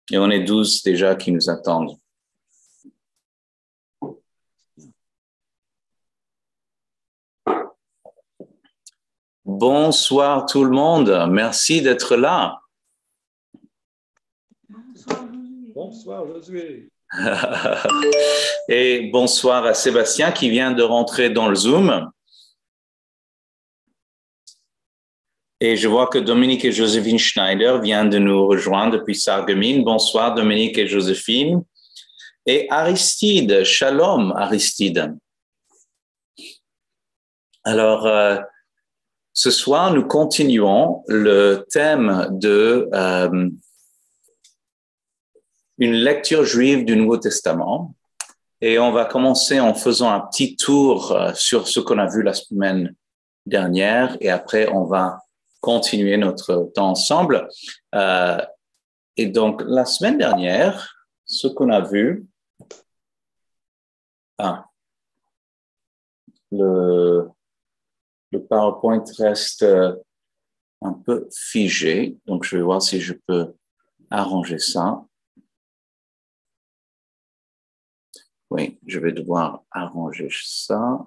Et on est 12 déjà qui nous attendent. Bonsoir tout le monde. Merci d'être là. Bonsoir, Josué. Et bonsoir à Sébastien qui vient de rentrer dans le Zoom. Et je vois que Dominique et Joséphine Schneider viennent de nous rejoindre depuis Sarreguemines. Bonsoir Dominique et Joséphine. Et Aristide, shalom Aristide. Alors, ce soir, nous continuons le thème de une lecture juive du Nouveau Testament. Et on va commencer en faisant un petit tour sur ce qu'on a vu la semaine dernière. Et après, on va continuer notre temps ensemble. Et donc, la semaine dernière, ce qu'on a vu, le PowerPoint reste un peu figé. Donc, je vais voir si je peux arranger ça. Oui, je vais devoir arranger ça.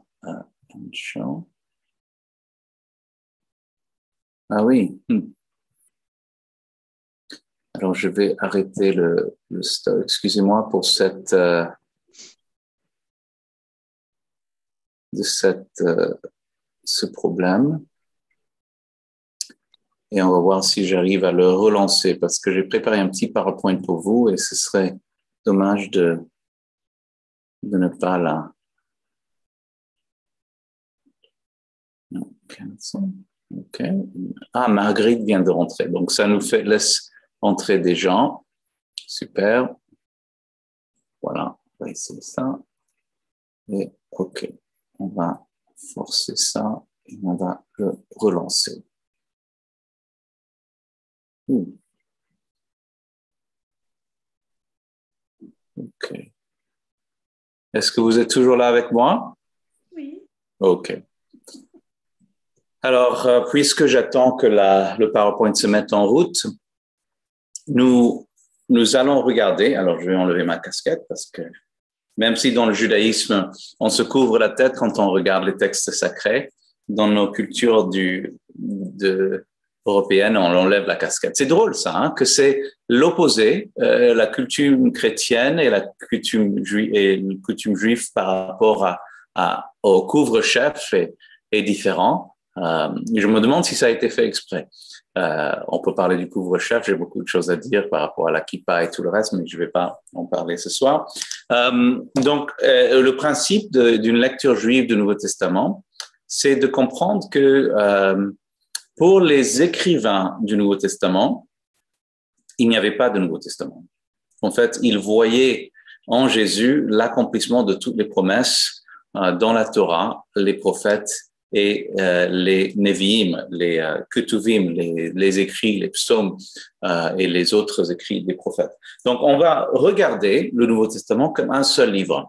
Ah oui. Alors, je vais arrêter le stop. Excusez-moi pour ce problème. Et on va voir si j'arrive à le relancer parce que j'ai préparé un petit PowerPoint pour vous et ce serait dommage de ne pas là. OK. Ah, Marguerite vient de rentrer. Donc, ça nous laisse entrer des gens. Super. Voilà. On va essayer ça. Et OK. On va forcer ça et on va le relancer. OK. Est-ce que vous êtes toujours là avec moi? Oui. OK. Alors, puisque j'attends que le PowerPoint se mette en route, nous allons regarder. Alors, je vais enlever ma casquette parce que même si dans le judaïsme, on se couvre la tête quand on regarde les textes sacrés, dans nos cultures européennes, on enlève la casquette. C'est drôle ça, hein, que c'est l'opposé, la coutume chrétienne et la coutume juive par rapport au couvre-chef est différent. Je me demande si ça a été fait exprès. On peut parler du couvre-chef, j'ai beaucoup de choses à dire par rapport à la kippa et tout le reste, mais je ne vais pas en parler ce soir. Donc, le principe d'une lecture juive du Nouveau Testament, c'est de comprendre que pour les écrivains du Nouveau Testament, il n'y avait pas de Nouveau Testament. En fait, ils voyaient en Jésus l'accomplissement de toutes les promesses dans la Torah, les prophètes et les Nevi'im, les Ketuvim, les écrits, les psaumes et les autres écrits des prophètes. Donc, on va regarder le Nouveau Testament comme un seul livre.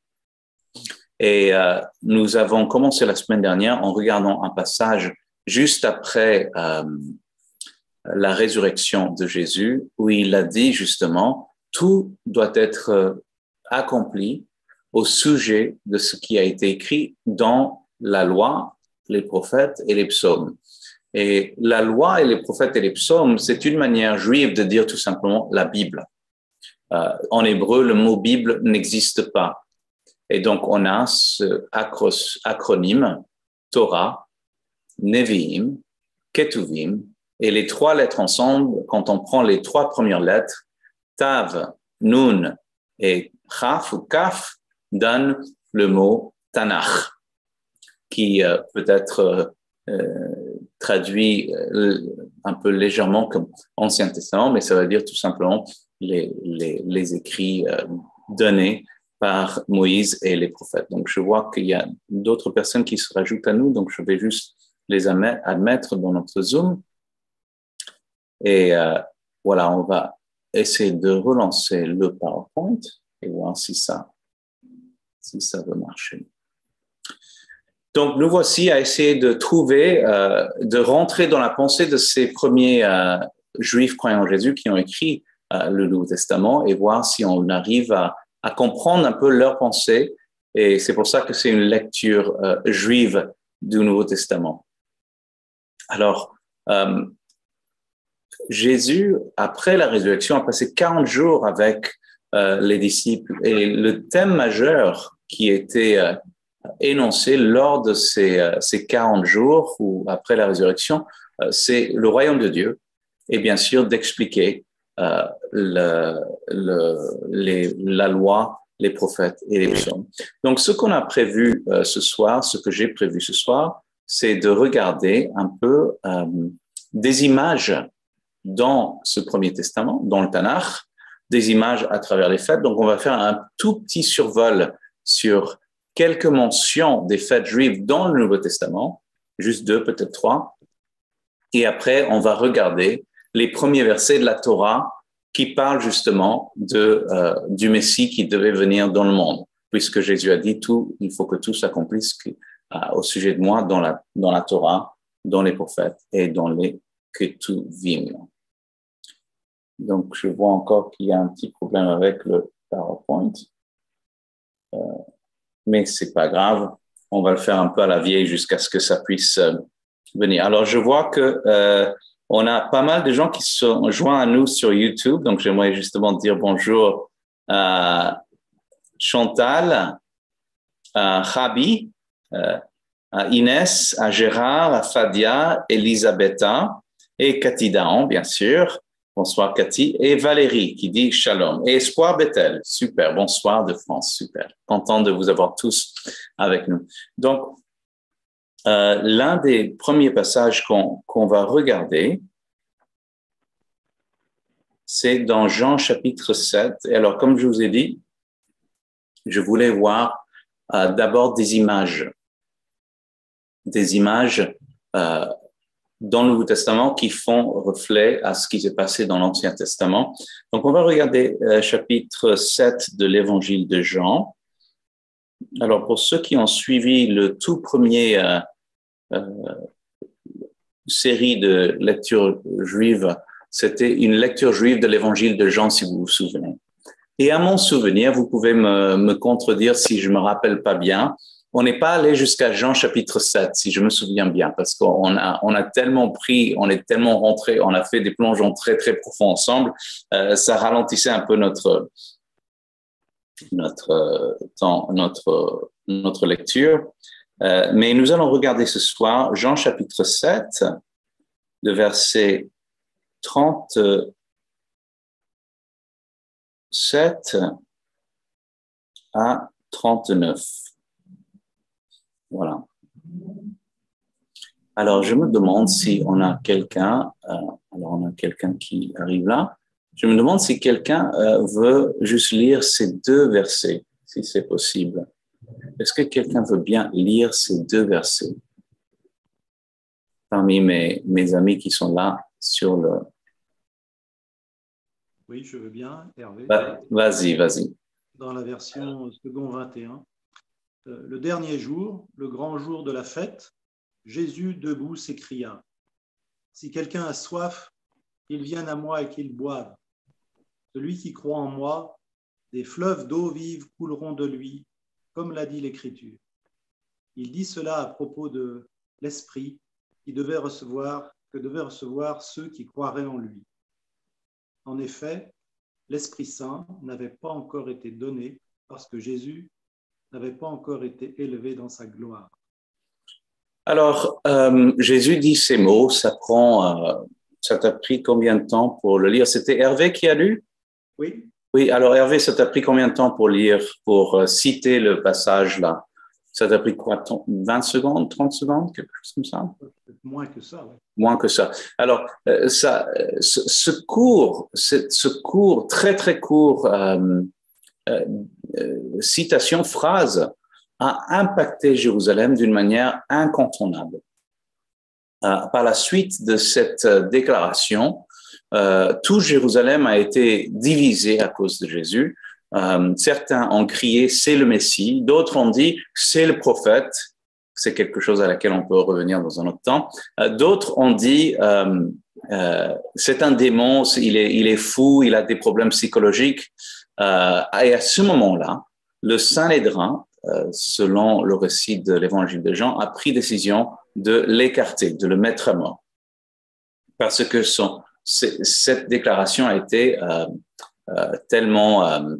Et nous avons commencé la semaine dernière en regardant un passage juste après la résurrection de Jésus, où il a dit justement, tout doit être accompli au sujet de ce qui a été écrit dans la loi, les prophètes et les psaumes. Et la loi et les prophètes et les psaumes, c'est une manière juive de dire tout simplement la Bible. En hébreu, le mot Bible n'existe pas. Et donc, on a ce acronyme Torah, Nevi'im, Ketuvim, et les trois lettres ensemble, quand on prend les trois premières lettres, Tav, Nun et Chaf ou Kaf, donnent le mot Tanakh, qui peut être traduit un peu légèrement comme Ancien Testament, mais ça veut dire tout simplement les écrits donnés par Moïse et les prophètes. Donc, je vois qu'il y a d'autres personnes qui se rajoutent à nous, donc je vais juste les admettre dans notre Zoom. Et voilà, on va essayer de relancer le PowerPoint et voir si ça veut marcher. Donc, nous voici à essayer de trouver, de rentrer dans la pensée de ces premiers Juifs croyants en Jésus qui ont écrit le Nouveau Testament et voir si on arrive à comprendre un peu leurs pensées. Et c'est pour ça que c'est une lecture juive du Nouveau Testament. Alors, Jésus, après la résurrection, a passé 40 jours avec les disciples. Et le thème majeur qui était énoncé lors de ces 40 jours ou après la résurrection, c'est le royaume de Dieu et bien sûr d'expliquer la loi, les prophètes et les psaumes. Donc, ce qu'on a prévu ce soir, ce que j'ai prévu ce soir, c'est de regarder un peu des images dans ce Premier Testament, dans le Tanakh, des images à travers les fêtes. Donc, on va faire un tout petit survol sur quelques mentions des fêtes juives dans le Nouveau Testament, juste 2, peut-être 3. Et après, on va regarder les premiers versets de la Torah qui parlent justement du Messie qui devait venir dans le monde, puisque Jésus a dit tout, il faut que tout s'accomplisse au sujet de moi dans la Torah, dans les prophètes et dans les Ketuvim. Donc, je vois encore qu'il y a un petit problème avec le PowerPoint, mais c'est pas grave. On va le faire un peu à la vieille jusqu'à ce que ça puisse venir. Alors, je vois que on a pas mal de gens qui se sont joints à nous sur YouTube. Donc, j'aimerais justement dire bonjour à Chantal, à Khabi, à Inès, à Gérard, à Fadia, Elisabetta et Cathy Daon, bien sûr. Bonsoir Cathy. Et Valérie qui dit Shalom. Et Espoir Bethel. Super. Bonsoir de France. Super. Content de vous avoir tous avec nous. Donc, l'un des premiers passages qu'on va regarder, c'est dans Jean chapitre 7. Et alors, comme je vous ai dit, je voulais voir d'abord des images dans le Nouveau Testament qui font reflet à ce qui s'est passé dans l'Ancien Testament. Donc, on va regarder chapitre 7 de l'Évangile de Jean. Alors, pour ceux qui ont suivi le tout premier série de lectures juives, c'était une lecture juive de l'Évangile de Jean, si vous vous souvenez. Et à mon souvenir, vous pouvez me contredire si je me rappelle pas bien, on n'est pas allé jusqu'à Jean chapitre 7, si je me souviens bien, parce qu'on a tellement pris, on est tellement rentré, on a fait des plongeons très, très profonds ensemble, ça ralentissait un peu notre lecture. Mais nous allons regarder ce soir Jean chapitre 7, de verset 37 à 39. Voilà. Alors, je me demande si on a quelqu'un, alors on a quelqu'un qui arrive là. Je me demande si quelqu'un veut juste lire ces deux versets, si c'est possible. Est-ce que quelqu'un veut bien lire ces deux versets parmi mes amis qui sont là sur le... Oui, je veux bien, Hervé. Vas-y. Dans la version second 21. Le dernier jour, le grand jour de la fête, Jésus debout s'écria : si quelqu'un a soif, qu'il vienne à moi et qu'il boive. Celui qui croit en moi, des fleuves d'eau vive couleront de lui, comme l'a dit l'Écriture. Il dit cela à propos de l'Esprit que devaient recevoir ceux qui croiraient en lui. En effet, l'Esprit Saint n'avait pas encore été donné parce que Jésus n'avait pas encore été élevé dans sa gloire. Alors, Jésus dit ces mots, ça t'a pris combien de temps pour le lire? C'était Hervé qui a lu? Oui. Oui, alors Hervé, ça t'a pris combien de temps pour lire, pour citer le passage là? Ça t'a pris quoi, 20 secondes, 30 secondes, quelque chose comme ça? Moins que ça, oui. Moins que ça. Alors, ce court, très, très court, citation, phrase, a impacté Jérusalem d'une manière incontournable. Par la suite de cette déclaration, tout Jérusalem a été divisé à cause de Jésus. Certains ont crié « c'est le Messie », d'autres ont dit « c'est le prophète ». C'est quelque chose à laquelle on peut revenir dans un autre temps. D'autres ont dit c'est un démon, il est fou, il a des problèmes psychologiques. Et à ce moment-là, le Sanhédrin, selon le récit de l'évangile de Jean, a pris décision de l'écarter, de le mettre à mort. Parce que cette déclaration a été tellement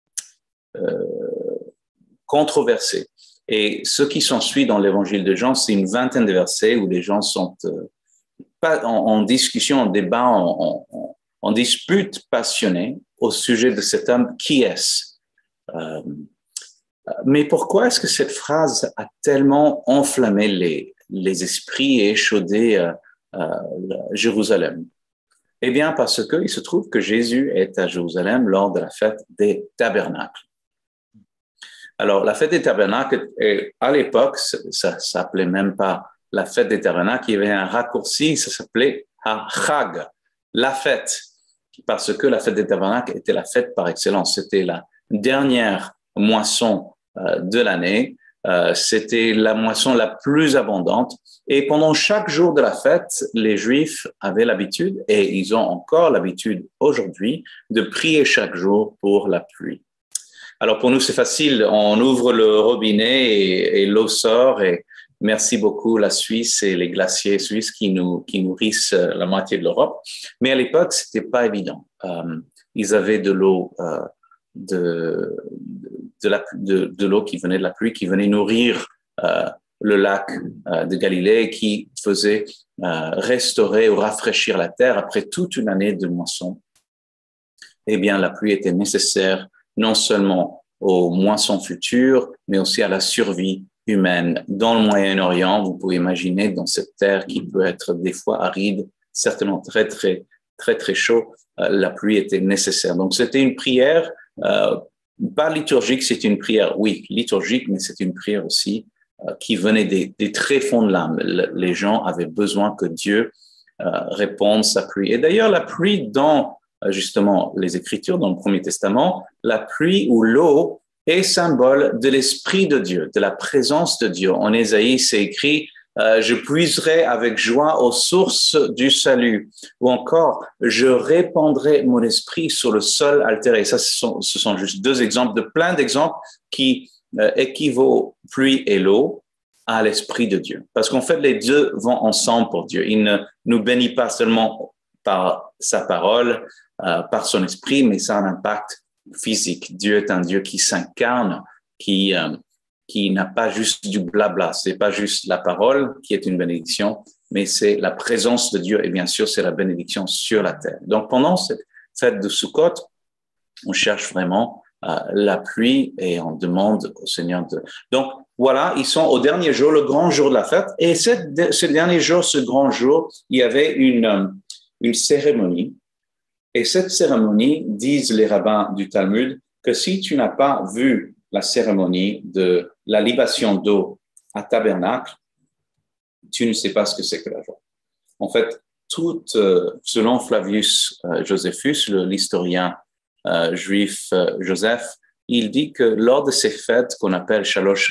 controversée. Et ce qui s'ensuit dans l'évangile de Jean, c'est une vingtaine de versets où les gens sont pas en discussion, en débat, en dispute passionnée au sujet de cet homme. Qui est-ce? Mais pourquoi est-ce que cette phrase a tellement enflammé les esprits et échaudé Jérusalem? Eh bien, parce qu'il se trouve que Jésus est à Jérusalem lors de la fête des tabernacles. Alors, la fête des tabernacles, à l'époque, ça s'appelait même pas la fête des tabernacles, il y avait un raccourci, ça s'appelait Chag, la fête, parce que la fête des tabernacles était la fête par excellence. C'était la dernière moisson de l'année, c'était la moisson la plus abondante. Et pendant chaque jour de la fête, les Juifs avaient l'habitude, et ils ont encore l'habitude aujourd'hui, de prier chaque jour pour la pluie. Alors pour nous, c'est facile, on ouvre le robinet et l'eau sort, et merci beaucoup la Suisse et les glaciers suisses qui nourrissent la moitié de l'Europe. Mais à l'époque, c'était pas évident. Ils avaient de l'eau, de l'eau qui venait de la pluie, qui venait nourrir le lac de Galilée, qui faisait restaurer ou rafraîchir la terre après toute une année de moisson. Eh bien, la pluie était nécessaire non seulement aux moissons futures, mais aussi à la survie humaine. Dans le Moyen-Orient, vous pouvez imaginer dans cette terre qui peut être des fois aride, certainement très, très, très, très chaud, la pluie était nécessaire. Donc, c'était une prière, pas liturgique, c'est une prière, oui, liturgique, mais c'est une prière aussi qui venait des très fonds de l'âme. Les gens avaient besoin que Dieu réponde sa pluie. Et d'ailleurs, la pluie dans justement les Écritures, dans le Premier Testament, la pluie ou l'eau est symbole de l'Esprit de Dieu, de la présence de Dieu. En Ésaïe, c'est écrit je puiserai avec joie aux sources du salut. Ou encore, je répandrai mon esprit sur le sol altéré. Ça, ce sont juste deux exemples de plein d'exemples qui équivaut pluie et l'eau à l'Esprit de Dieu. Parce qu'en fait, les deux vont ensemble pour Dieu. Il ne nous bénit pas seulement par sa parole, par son esprit, mais ça a un impact physique. Dieu est un Dieu qui s'incarne, qui n'a pas juste du blabla. C'est pas juste la parole qui est une bénédiction, mais c'est la présence de Dieu et bien sûr, c'est la bénédiction sur la terre. Donc, pendant cette fête de Sukkot, on cherche vraiment la pluie et on demande au Seigneur de... Donc, voilà, ils sont au dernier jour, le grand jour de la fête. Et ce dernier jour, ce grand jour, il y avait une cérémonie. Et cette cérémonie, disent les rabbins du Talmud, que si tu n'as pas vu la cérémonie de la libation d'eau à Tabernacle, tu ne sais pas ce que c'est que la joie. En fait, selon Flavius Josephus, l'historien juif Joseph, il dit que lors de ces fêtes qu'on appelle Shalosh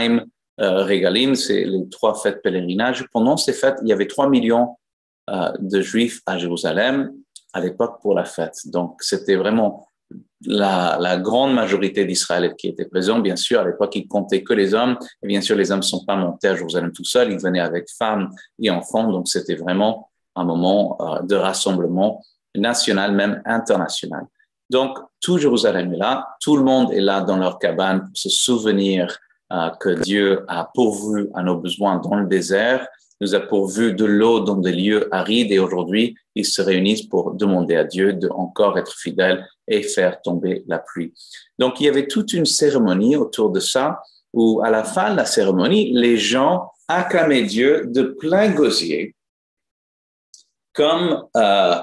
Regalim, c'est les 3 fêtes pèlerinage, pendant ces fêtes, il y avait 3 millions de juifs à Jérusalem à l'époque pour la fête. Donc, c'était vraiment la grande majorité d'Israël qui était présent. Bien sûr, à l'époque, ils comptaient que les hommes. Et bien sûr, les hommes ne sont pas montés à Jérusalem tout seuls. Ils venaient avec femmes et enfants. Donc, c'était vraiment un moment de rassemblement national, même international. Donc, tout Jérusalem est là. Tout le monde est là dans leur cabane pour se souvenir que Dieu a pourvu à nos besoins dans le désert, nous a pourvu de l'eau dans des lieux arides et aujourd'hui, ils se réunissent pour demander à Dieu de encore être fidèle et faire tomber la pluie. Donc, il y avait toute une cérémonie autour de ça où, à la fin de la cérémonie, les gens acclamaient Dieu de plein gosier, comme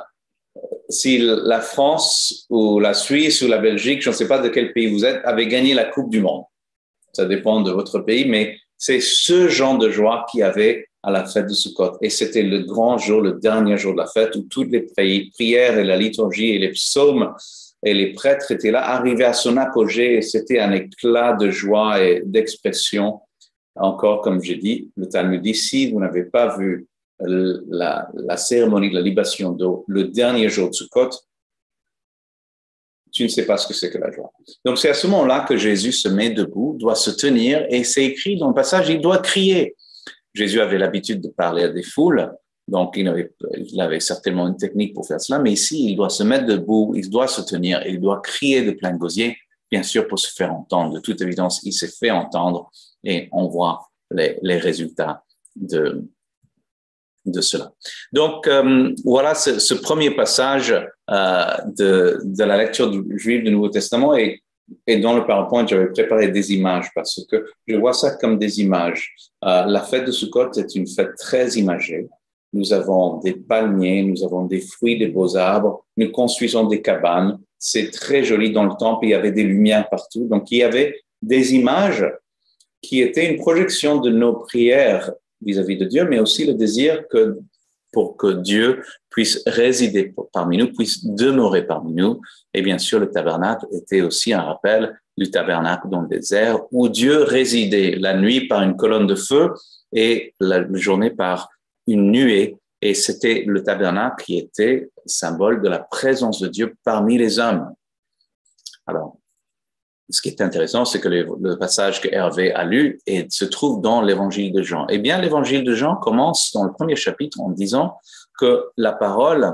si la France ou la Suisse ou la Belgique, je ne sais pas de quel pays vous êtes, avait gagné la Coupe du Monde. Ça dépend de votre pays, mais c'est ce genre de joie qu'il y avait à la fête de Sukkot. Et c'était le grand jour, le dernier jour de la fête où toutes les prières et la liturgie et les psaumes et les prêtres étaient là, arrivaient à son apogée et c'était un éclat de joie et d'expression. Encore, comme j'ai dit, le Talmud dit, si vous n'avez pas vu la cérémonie de la libation d'eau, le dernier jour de Sukkot, tu ne sais pas ce que c'est que la joie. Donc, c'est à ce moment-là que Jésus se met debout, doit se tenir, et c'est écrit dans le passage, il doit crier. Jésus avait l'habitude de parler à des foules, donc il avait certainement une technique pour faire cela, mais ici, il doit se mettre debout, il doit se tenir, et il doit crier de plein gosier, bien sûr, pour se faire entendre. De toute évidence, il s'est fait entendre, et on voit les résultats de cela. Donc, voilà ce premier passage de la lecture juive du Nouveau Testament, et dans le PowerPoint, j'avais préparé des images parce que je vois ça comme des images. La fête de Sukkot est une fête très imagée. Nous avons des palmiers, nous avons des fruits, des beaux arbres, nous construisons des cabanes. C'est très joli dans le temple, il y avait des lumières partout. Donc, il y avait des images qui étaient une projection de nos prières vis-à-vis de Dieu, mais aussi le désir pour que Dieu puisse résider parmi nous, puisse demeurer parmi nous. Et bien sûr, le tabernacle était aussi un rappel du tabernacle dans le désert où Dieu résidait la nuit par une colonne de feu et la journée par une nuée. Et c'était le tabernacle qui était symbole de la présence de Dieu parmi les hommes. Alors, ce qui est intéressant, c'est que le passage que Hervé a lu se trouve dans l'évangile de Jean. Eh bien, l'évangile de Jean commence dans le premier chapitre en disant que la parole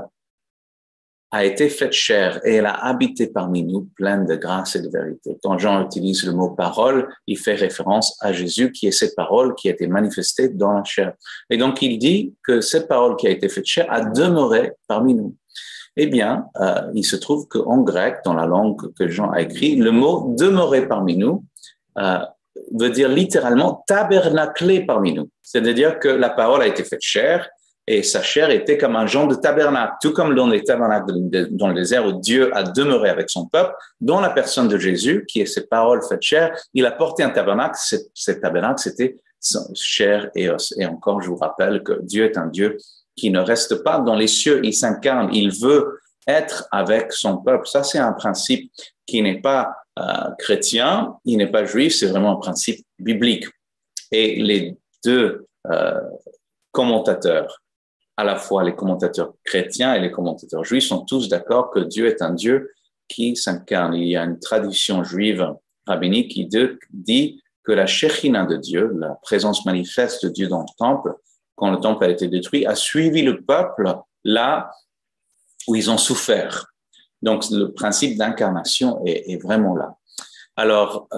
a été faite chair et elle a habité parmi nous pleine de grâce et de vérité. Quand Jean utilise le mot parole, il fait référence à Jésus qui est cette parole qui a été manifestée dans la chair. Et donc, il dit que cette parole qui a été faite chair a demeuré parmi nous. Eh bien, il se trouve qu'en grec, dans la langue que Jean a écrit, le mot « demeurer parmi nous » veut dire littéralement « tabernacler parmi nous ». C'est-à-dire que la parole a été faite chair et sa chair était comme un genre de tabernacle, tout comme dans les tabernacles dans le désert où Dieu a demeuré avec son peuple, dans la personne de Jésus, qui est cette parole faite chair, il a porté un tabernacle, cet tabernacle c'était chair et os. Et encore, je vous rappelle que Dieu est un Dieu qui ne reste pas dans les cieux, il s'incarne, il veut être avec son peuple. Ça, c'est un principe qui n'est pas chrétien, il n'est pas juif, c'est vraiment un principe biblique. Et les deux commentateurs, à la fois les commentateurs chrétiens et les commentateurs juifs, sont tous d'accord que Dieu est un Dieu qui s'incarne. Il y a une tradition juive rabbinique qui dit que la Shekhinah de Dieu, la présence manifeste de Dieu dans le temple, quand le temple a été détruit, a suivi le peuple là où ils ont souffert. Donc, le principe d'incarnation est vraiment là. Alors,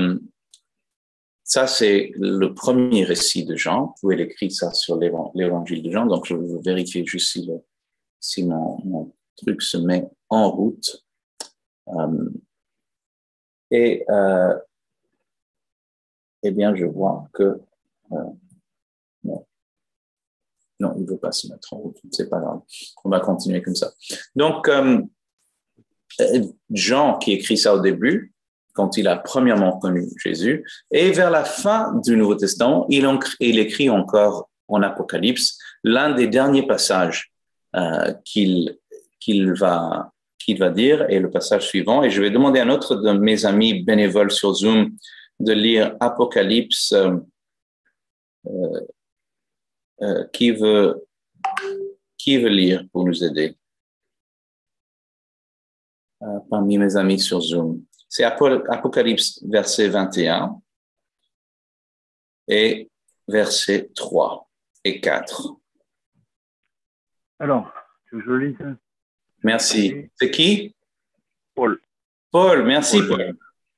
ça, c'est le premier récit de Jean. Vous pouvez l'écrire ça sur l'évangile de Jean. Donc, je vais vérifier juste si mon truc se met en route. Eh bien, je vois que... Non, il ne veut pas se mettre en route, c'est pas grave. On va continuer comme ça. Donc, Jean, qui écrit ça au début, quand il a premièrement connu Jésus, et vers la fin du Nouveau Testament, il écrit encore en Apocalypse l'un des derniers passages qu'il va dire, et le passage suivant. Et je vais demander à un autre de mes amis bénévoles sur Zoom de lire Apocalypse. Qui veut lire pour nous aider parmi mes amis sur Zoom? C'est Apocalypse verset 21 et verset 3 et 4. Alors, je lis. Merci. C'est qui? Paul. Paul, merci Paul.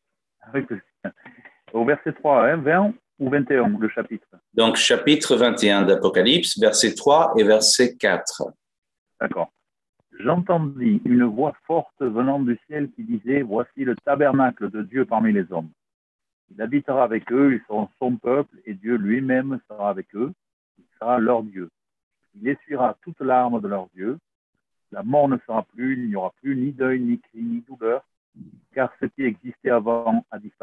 Au verset 3, hein, 20 ou 21, le chapitre. Donc, chapitre 21 d'Apocalypse, verset 3 et verset 4. D'accord. J'entendis une voix forte venant du ciel qui disait « Voici le tabernacle de Dieu parmi les hommes. Il habitera avec eux, ils seront son peuple, et Dieu lui-même sera avec eux. Il sera leur Dieu. Il essuiera toute larme de leurs yeux. La mort ne sera plus, il n'y aura plus ni deuil, ni cri, ni douleur, car ce qui existait avant a disparu. »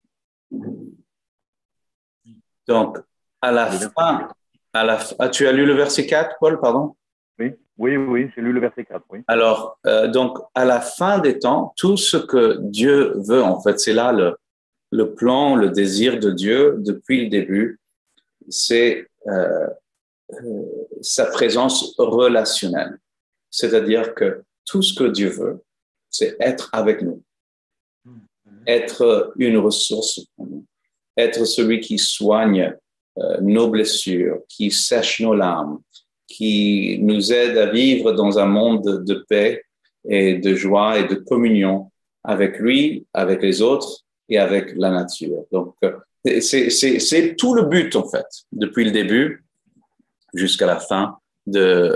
Donc, à la fin, tu as lu le verset 4, Paul, pardon? Oui, j'ai lu le verset 4, oui. Alors, donc, à la fin des temps, tout ce que Dieu veut, en fait, c'est là le plan, le désir de Dieu depuis le début, c'est sa présence relationnelle. C'est-à-dire que tout ce que Dieu veut, c'est être avec nous, être une ressource pour nous, être celui qui soigne nos blessures, qui sèche nos larmes, qui nous aide à vivre dans un monde de paix et de joie et de communion avec lui, avec les autres et avec la nature. Donc, c'est tout le but, en fait, depuis le début jusqu'à la fin de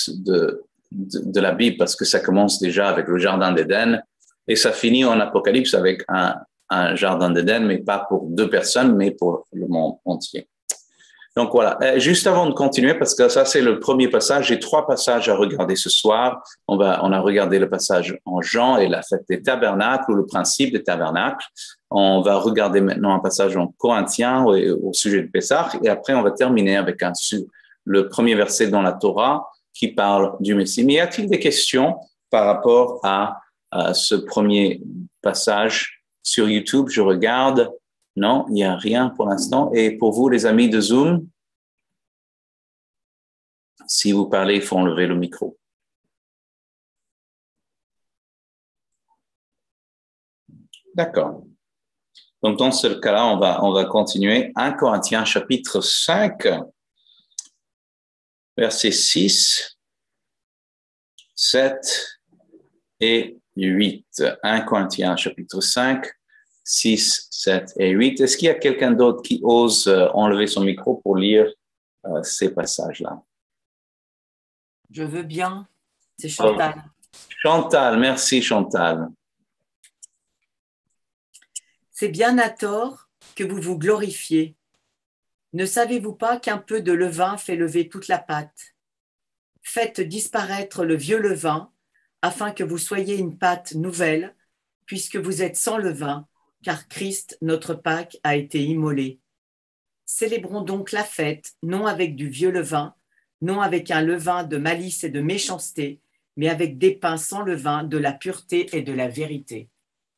la Bible, parce que ça commence déjà avec le Jardin d'Éden et ça finit en Apocalypse avec un Jardin d'Éden, mais pas pour 2 personnes, mais pour le monde entier. Donc voilà, juste avant de continuer, parce que ça c'est le premier passage, j'ai 3 passages à regarder ce soir. On a regardé le passage en Jean et la fête des tabernacles ou le principe des tabernacles. On va regarder maintenant un passage en Corinthiens au sujet de Pessah et après on va terminer avec le premier verset dans la Torah qui parle du Messie. Mais y a-t-il des questions par rapport à ce premier passage sur YouTube? Je regarde. Non, il n'y a rien pour l'instant. Et pour vous, les amis de Zoom, si vous parlez, il faut enlever le micro. D'accord. Donc, dans ce cas-là, on va continuer. 1 Corinthiens, chapitre 5, versets 6, 7 et 8. 1 Corinthiens, chapitre 5, 6, 7 et 8. Est-ce qu'il y a quelqu'un d'autre qui ose enlever son micro pour lire ces passages-là? Je veux bien. C'est Chantal. Chantal, merci Chantal. C'est bien à tort que vous vous glorifiez. Ne savez-vous pas qu'un peu de levain fait lever toute la pâte? Faites disparaître le vieux levain afin que vous soyez une pâte nouvelle, puisque vous êtes sans levain, car Christ, notre Pâque, a été immolé. Célébrons donc la fête, non avec du vieux levain, non avec un levain de malice et de méchanceté, mais avec des pains sans levain, de la pureté et de la vérité.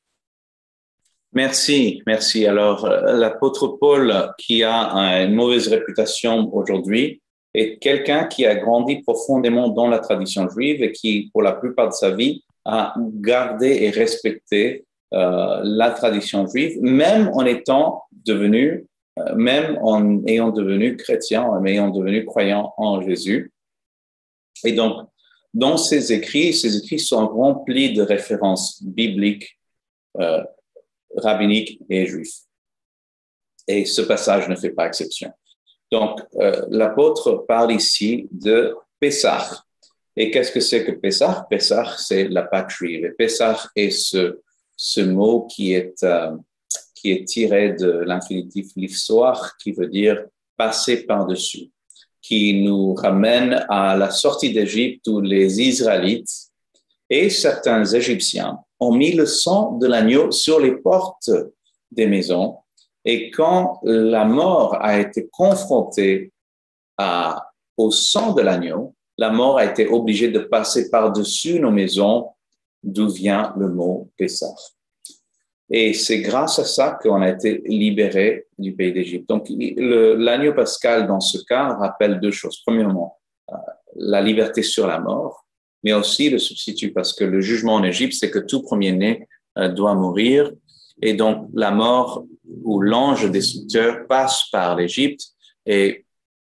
Merci, merci. Alors, l'apôtre Paul, qui a une mauvaise réputation aujourd'hui, est quelqu'un qui a grandi profondément dans la tradition juive et qui, pour la plupart de sa vie, a gardé et respecté la tradition juive, même en étant devenu, même en ayant devenu chrétien, en ayant devenu croyant en Jésus. Et donc, dans ces écrits sont remplis de références bibliques, rabbiniques et juifs. Et ce passage ne fait pas exception. Donc, l'apôtre parle ici de Pessah. Et qu'est-ce que c'est que Pessah? Pessah, c'est la Pâque juive. Et Pessah est ce mot qui est tiré de l'infinitif lifsoar, qui veut dire passer par-dessus, qui nous ramène à la sortie d'Égypte où les Israélites et certains Égyptiens ont mis le sang de l'agneau sur les portes des maisons. Et quand la mort a été confrontée au sang de l'agneau, la mort a été obligée de passer par-dessus nos maisons, d'où vient le mot Pessah. Et c'est grâce à ça qu'on a été libérés du pays d'Égypte. Donc, l'agneau pascal, dans ce cas, rappelle 2 choses. Premièrement, la liberté sur la mort, mais aussi le substitut, parce que le jugement en Égypte, c'est que tout premier-né doit mourir. Et donc, la mort ou l'ange destructeur passe par l'Égypte et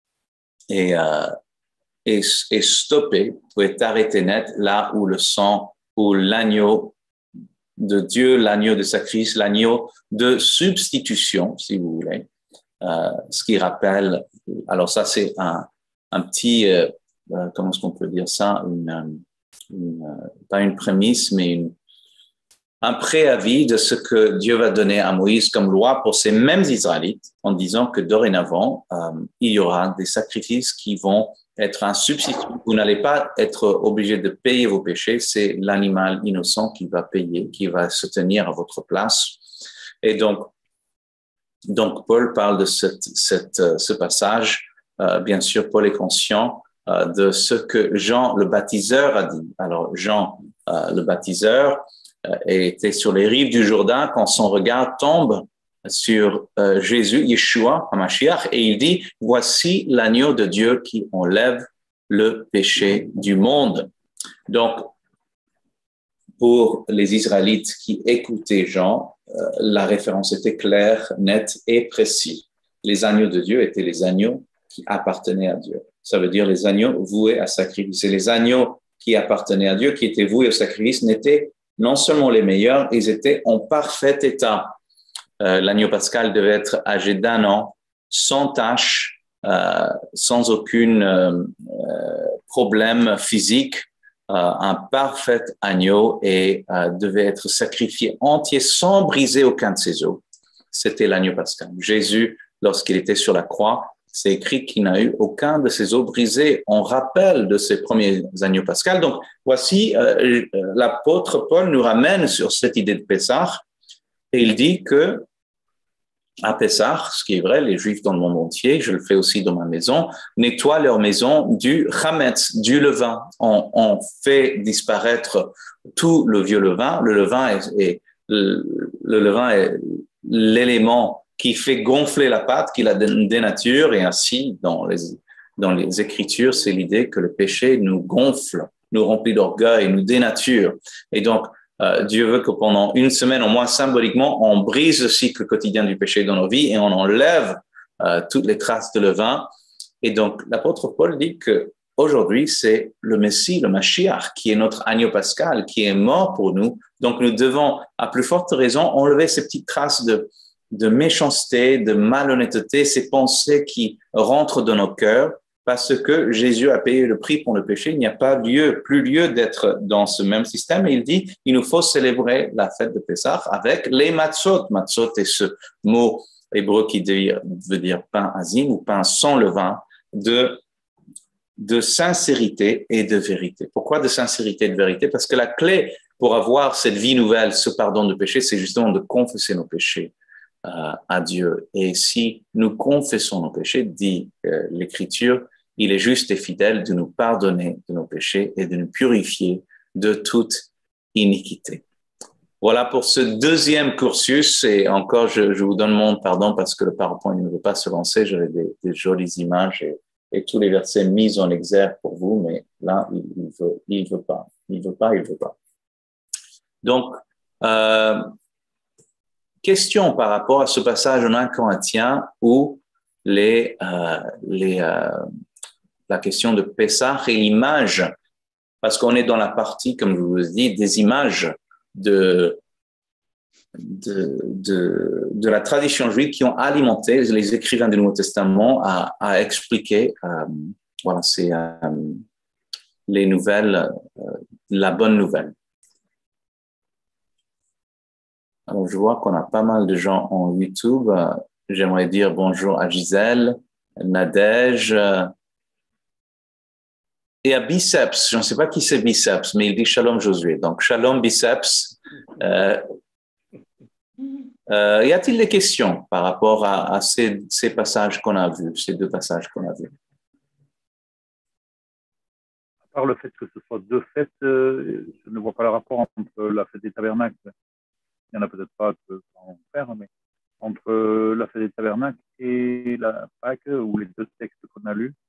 est stoppé, ou est arrêté net là où le sang, où l'agneau de Dieu, l'agneau de sacrifice, l'agneau de substitution, si vous voulez, ce qui rappelle, alors ça c'est un petit, comment est-ce qu'on peut dire ça, pas une prémisse, mais un préavis de ce que Dieu va donner à Moïse comme loi pour ces mêmes Israélites, en disant que dorénavant, il y aura des sacrifices qui vont être un substitut. Vous n'allez pas être obligé de payer vos péchés, c'est l'animal innocent qui va payer, qui va se tenir à votre place. Et donc Paul parle de ce passage. Bien sûr, Paul est conscient de ce que Jean le baptiseur a dit. Alors, Jean le baptiseur était sur les rives du Jourdain quand son regard tombe sur Jésus, Yeshua, Hamashiach, et il dit, voici l'agneau de Dieu qui enlève le péché du monde. Donc, pour les Israélites qui écoutaient Jean, la référence était claire, nette et précise. Les agneaux de Dieu étaient les agneaux qui appartenaient à Dieu. Ça veut dire les agneaux voués à sacrifice. Et les agneaux qui appartenaient à Dieu, qui étaient voués au sacrifice, n'étaient non seulement les meilleurs, ils étaient en parfait état. L'agneau pascal devait être âgé d'1 an, sans tache, sans aucun problème physique, un parfait agneau et devait être sacrifié entier sans briser aucun de ses os. C'était l'agneau pascal. Jésus, lorsqu'il était sur la croix, c'est écrit qu'il n'a eu aucun de ses os brisés. On rappelle de ces premiers agneaux pascals. Donc, voici, l'apôtre Paul nous ramène sur cette idée de Pessah et il dit que à Pessah, ce qui est vrai, les Juifs dans le monde entier, je le fais aussi dans ma maison, nettoient leur maison du chametz, du levain. On fait disparaître tout le vieux levain. Le levain est l'élément qui fait gonfler la pâte, qui la dénature, et ainsi, dans les Écritures, c'est l'idée que le péché nous gonfle, nous remplit d'orgueil, nous dénature. Et donc, Dieu veut que pendant une semaine, au moins symboliquement, on brise le cycle quotidien du péché dans nos vies et on enlève toutes les traces de levain. Et donc, l'apôtre Paul dit que aujourd'hui, c'est le Messie, le Mashiach, qui est notre agneau pascal, qui est mort pour nous. Donc, nous devons, à plus forte raison, enlever ces petites traces de méchanceté, de malhonnêteté, ces pensées qui rentrent dans nos cœurs, parce que Jésus a payé le prix pour le péché. Il n'y a pas plus lieu d'être dans ce même système. Et il dit, il nous faut célébrer la fête de Pessah avec les matzot. Matzot est ce mot hébreu qui veut dire pain azim ou pain sans levain, de sincérité et de vérité. Pourquoi de sincérité et de vérité? Parce que la clé pour avoir cette vie nouvelle, ce pardon de péché, c'est justement de confesser nos péchés à Dieu. Et si nous confessons nos péchés, dit l'Écriture, il est juste et fidèle de nous pardonner de nos péchés et de nous purifier de toute iniquité. Voilà pour ce deuxième cursus. Et encore, je vous donne mon pardon parce que le PowerPoint ne veut pas se lancer. J'avais des jolies images et tous les versets mis en exergue pour vous, mais là, il veut pas. Donc, question par rapport à ce passage en 1 Corinthiens où la question de Pessah et l'image, parce qu'on est dans la partie, comme je vous ai dit, des images de la tradition juive qui ont alimenté les écrivains du Nouveau Testament à expliquer, voilà, c'est les nouvelles, la bonne nouvelle. Alors, je vois qu'on a pas mal de gens en YouTube. J'aimerais dire bonjour à Gisèle, Nadège, et à Biceps. Je ne sais pas qui c'est Biceps, mais il dit Shalom Josué. Donc, Shalom Biceps. Y a-t-il des questions par rapport à ces passages qu'on a vus, ces deux passages qu'on a vus? À part le fait que ce soit deux fêtes, je ne vois pas le rapport entre la fête des tabernacles, il n'y en a peut-être pas en faire, mais entre la fête des tabernacles et la Pâque, ou les deux textes qu'on a lus.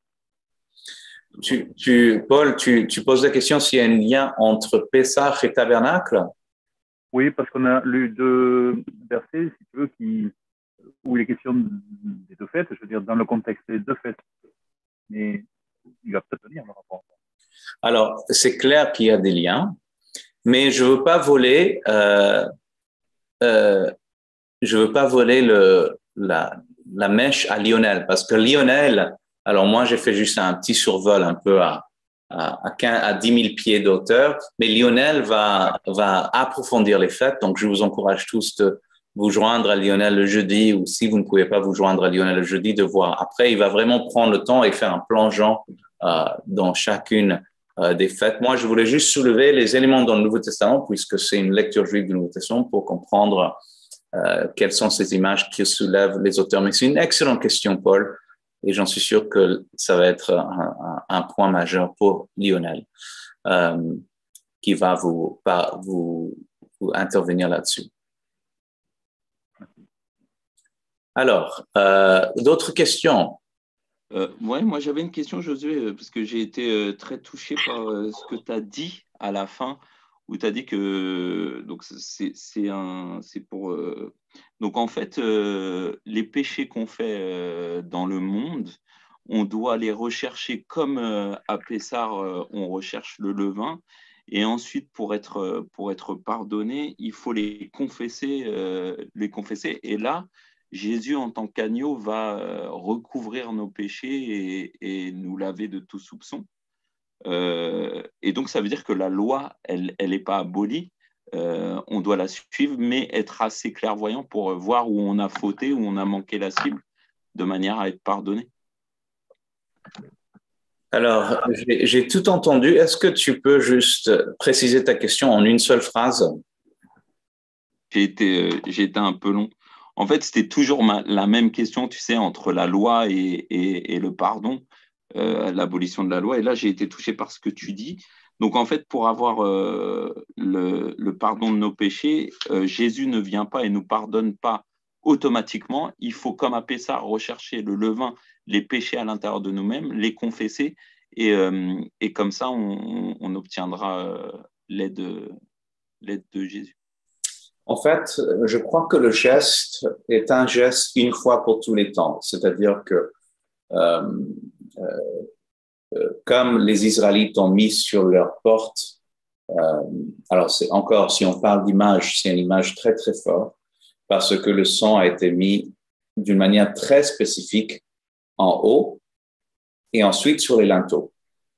Paul, tu poses la question s'il y a un lien entre Pessah et Tabernacle? Oui, parce qu'on a lu deux versets, si tu veux, où il est question des deux fêtes, je veux dire, dans le contexte des deux fêtes. Mais il va peut-être venir le rapport. Alors, c'est clair qu'il y a des liens, mais je veux pas voler la mèche à Lionel, parce que Lionel, alors moi j'ai fait juste un petit survol un peu à 10 000 pieds de hauteur, mais Lionel va approfondir les fêtes, donc je vous encourage tous de vous joindre à Lionel le jeudi, ou si vous ne pouvez pas vous joindre à Lionel le jeudi, de voir. Après, il va vraiment prendre le temps et faire un plongeon dans chacune des fêtes. Moi, je voulais juste soulever les éléments dans le Nouveau Testament, puisque c'est une lecture juive du Nouveau Testament, pour comprendre quelles sont ces images qui soulèvent les auteurs. Mais c'est une excellente question, Paul, et j'en suis sûr que ça va être un point majeur pour Lionel, qui va vous intervenir là-dessus. Alors, d'autres questions? Ouais, moi j'avais une question, Josué, parce que j'ai été très touché par ce que tu as dit à la fin, où tu as dit que donc c'est pour donc en fait les péchés qu'on fait dans le monde, on doit les rechercher comme à Pessar on recherche le levain, et ensuite pour être pardonné, il faut les confesser, et là Jésus, en tant qu'agneau, va recouvrir nos péchés et nous laver de tout soupçon. Et donc, ça veut dire que la loi, elle n'est pas abolie. On doit la suivre, mais être assez clairvoyant pour voir où on a fauté, où on a manqué la cible, de manière à être pardonné. Alors, j'ai tout entendu. Est-ce que tu peux juste préciser ta question en une seule phrase? J'ai été un peu long. En fait, c'était toujours la même question, tu sais, entre la loi et le pardon, l'abolition de la loi. Et là, j'ai été touché par ce que tu dis. Donc, en fait, pour avoir le pardon de nos péchés, Jésus ne vient pas et nous pardonne pas automatiquement. Il faut, comme à Pessah, rechercher le levain, les péchés à l'intérieur de nous-mêmes, les confesser. Et comme ça, on obtiendra l'aide de Jésus. En fait, je crois que le geste est un geste une fois pour tous les temps. C'est-à-dire que comme les Israélites ont mis sur leur porte, alors c'est encore, si on parle d'image, c'est une image très très forte parce que le sang a été mis d'une manière très spécifique en haut et ensuite sur les linteaux.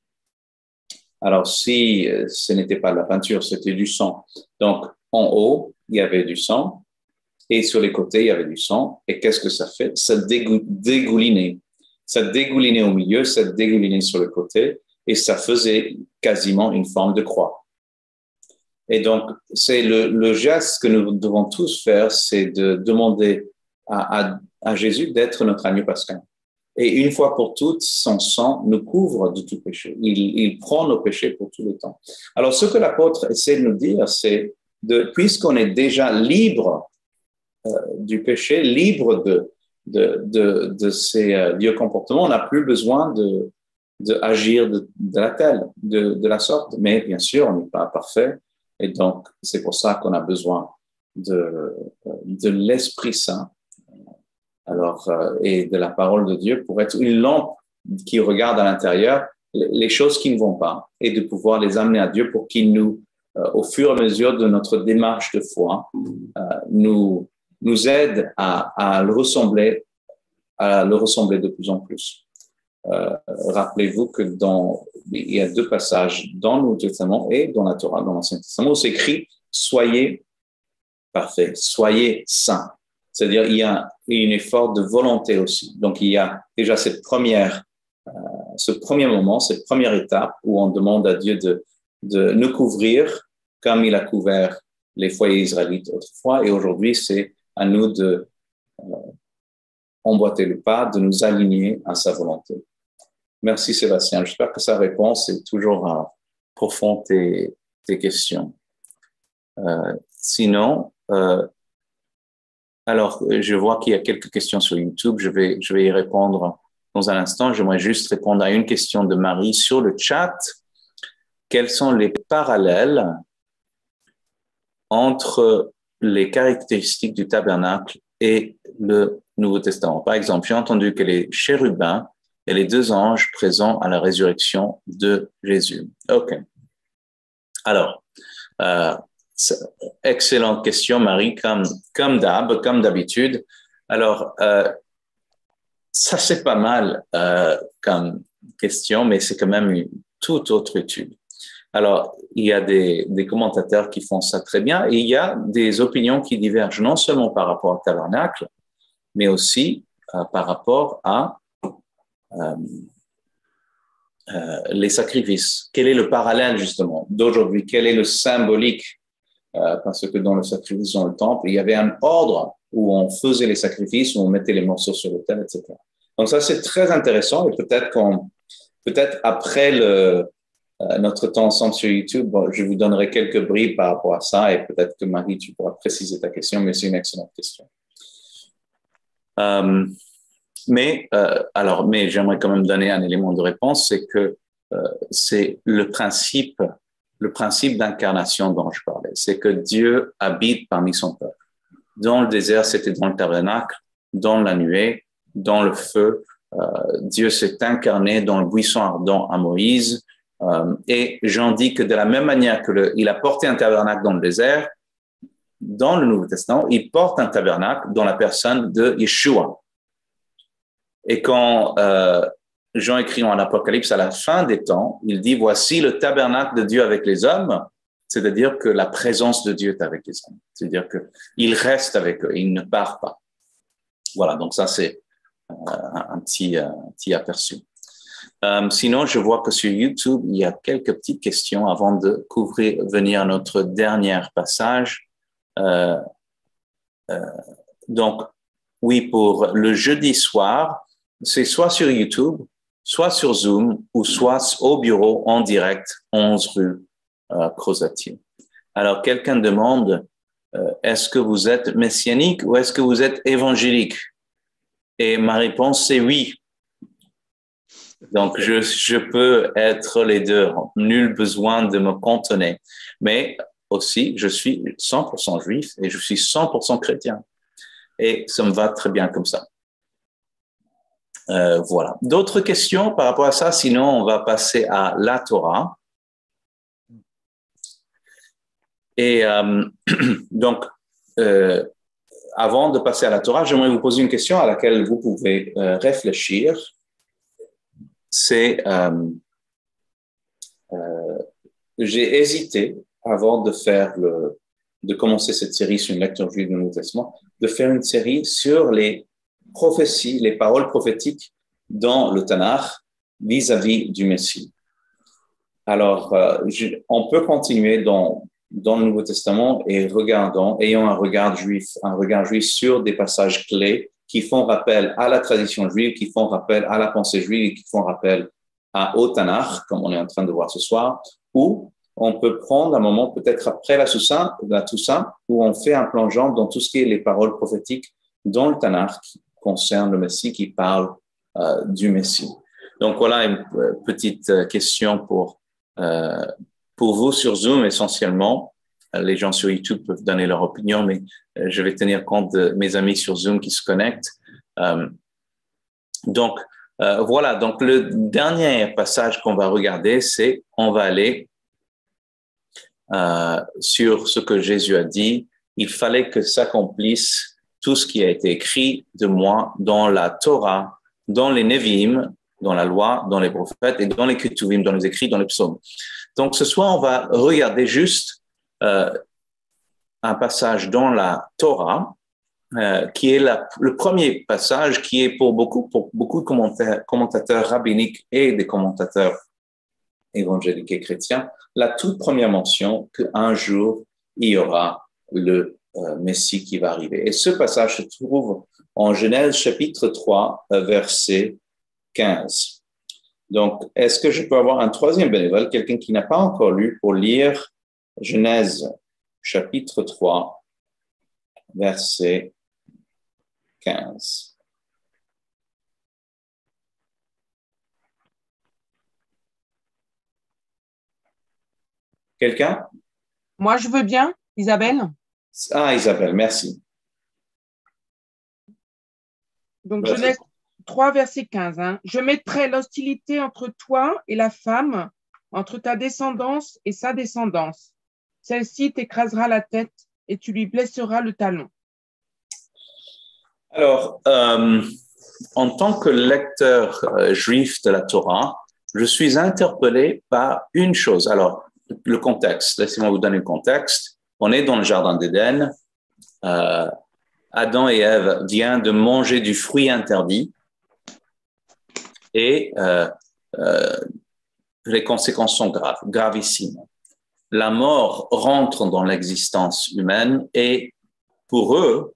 Alors si ce n'était pas de la peinture, c'était du sang. Donc en haut, il y avait du sang et sur les côtés, il y avait du sang. Et qu'est-ce que ça fait? Ça dégoulinait. Ça dégoulinait au milieu, ça dégoulinait sur le côté et ça faisait quasiment une forme de croix. Et donc, c'est le geste que nous devons tous faire, c'est de demander à Jésus d'être notre agneau pascal. Et une fois pour toutes, son sang nous couvre de tout péché. Il prend nos péchés pour tout le temps. Alors, ce que l'apôtre essaie de nous dire, c'est puisqu'on est déjà libre du péché, libre de ces vieux comportements, on n'a plus besoin d'agir de la sorte. Mais bien sûr, on n'est pas parfait. Et donc, c'est pour ça qu'on a besoin de l'Esprit Saint. Alors, et de la parole de Dieu pour être une lampe qui regarde à l'intérieur les choses qui ne vont pas et de pouvoir les amener à Dieu pour qu'il nous, au fur et à mesure de notre démarche de foi, nous aide à le ressembler de plus en plus. Rappelez-vous que il y a deux passages dans le Nouveau Testament et dans la Torah, dans l'Ancien Testament, où c'est écrit « Soyez parfaits, soyez saints ». C'est-à-dire, il y a un effort de volonté aussi. Donc, il y a déjà ce premier moment, cette première étape où on demande à Dieu de nous couvrir comme il a couvert les foyers israélites autrefois. Et aujourd'hui, c'est à nous de emboîter le pas, de nous aligner à sa volonté. Merci Sébastien. J'espère que sa réponse est toujours profonde tes questions. Sinon, alors, je vois qu'il y a quelques questions sur YouTube. Je vais y répondre dans un instant. J'aimerais juste répondre à une question de Marie sur le chat. Quels sont les parallèles entre les caractéristiques du tabernacle et le Nouveau Testament? Par exemple, j'ai entendu que les chérubins et les deux anges présents à la résurrection de Jésus. OK. Alors, excellente question, Marie, comme d'habitude. Alors, ça, c'est pas mal comme question, mais c'est quand même une toute autre étude. Alors, il y a des commentateurs qui font ça très bien et il y a des opinions qui divergent non seulement par rapport au tabernacle, mais aussi par rapport à les sacrifices. Quel est le parallèle, justement, d'aujourd'hui? Quel est le symbolique? Parce que dans le sacrifice dans le temple, il y avait un ordre où on faisait les sacrifices, où on mettait les morceaux sur l'autel, etc. Donc ça, c'est très intéressant et peut-être après notre temps ensemble sur YouTube, bon, je vous donnerai quelques bribes par rapport à ça et peut-être que Marie, tu pourras préciser ta question, mais c'est une excellente question. Mais j'aimerais quand même donner un élément de réponse, c'est que c'est le principe d'incarnation dont je parlais. C'est que Dieu habite parmi son peuple. Dans le désert, c'était dans le tabernacle, dans la nuée, dans le feu. Dieu s'est incarné dans le buisson ardent à Moïse. Et j'en dis que de la même manière il a porté un tabernacle dans le désert, dans le Nouveau Testament, il porte un tabernacle dans la personne de Yeshua. Et quand Jean écrit en Apocalypse à la fin des temps, il dit « Voici le tabernacle de Dieu avec les hommes », c'est-à-dire que la présence de Dieu est avec les hommes. C'est-à-dire qu'il reste avec eux, il ne part pas. Voilà, donc ça c'est un petit aperçu. Sinon, je vois que sur YouTube, il y a quelques petites questions avant de venir à notre dernier passage. Donc, oui, pour le jeudi soir, c'est soit sur YouTube, soit sur Zoom, ou soit au bureau en direct, 11 rue Crozatier. Alors, quelqu'un demande, est-ce que vous êtes messianique ou est-ce que vous êtes évangélique? Et ma réponse, c'est oui. Donc, je peux être les deux. Nul besoin de me cantonner. Mais aussi, je suis 100% juif et je suis 100% chrétien. Et ça me va très bien comme ça. Voilà. D'autres questions par rapport à ça? Sinon, on va passer à la Torah. Et donc, avant de passer à la Torah, j'aimerais vous poser une question à laquelle vous pouvez réfléchir. C'est, j'ai hésité avant de commencer cette série sur une lecture juive du Nouveau Testament, de faire une série sur les prophéties, les paroles prophétiques dans le Tanakh vis-à-vis du Messie. Alors, on peut continuer dans le Nouveau Testament et ayant un regard juif sur des passages clés qui font rappel à la tradition juive, qui font rappel à la pensée juive, qui font rappel au Tanakh, comme on est en train de voir ce soir, ou on peut prendre un moment peut-être après la Toussaint, où on fait un plongeon dans tout ce qui est les paroles prophétiques dans le Tanakh qui concerne le Messie, qui parle du Messie. Donc voilà une petite question pour vous sur Zoom essentiellement. Les gens sur YouTube peuvent donner leur opinion, mais je vais tenir compte de mes amis sur Zoom qui se connectent. Donc voilà, donc le dernier passage qu'on va regarder, on va aller sur ce que Jésus a dit. Il fallait que s'accomplisse tout ce qui a été écrit de moi dans la Torah, dans les Nevi'im, dans la loi, dans les prophètes et dans les Ketuvim, dans les écrits, dans les psaumes. Donc ce soir, on va regarder juste un passage dans la Torah qui est le premier passage qui est pour beaucoup de commentateurs rabbiniques et des commentateurs évangéliques et chrétiens, la toute première mention qu'un jour, il y aura le Messie qui va arriver. Et ce passage se trouve en Genèse chapitre 3, verset 15. Donc, est-ce que je peux avoir un troisième bénévole, quelqu'un qui n'a pas encore lu, pour lire Genèse chapitre 3, verset 15. Quelqu'un? Moi, je veux bien, Isabelle. Ah, Isabelle, merci. Donc, Genèse 3, verset 15. Je mettrai l'hostilité entre toi et la femme, entre ta descendance et sa descendance. Celle-ci t'écrasera la tête et tu lui blesseras le talon. Alors, en tant que lecteur juif de la Torah, je suis interpellé par une chose. Alors, le contexte, laissez-moi vous donner le contexte. On est dans le jardin d'Éden. Adam et Ève viennent de manger du fruit interdit et les conséquences sont gravissimes. La mort rentre dans l'existence humaine et pour eux,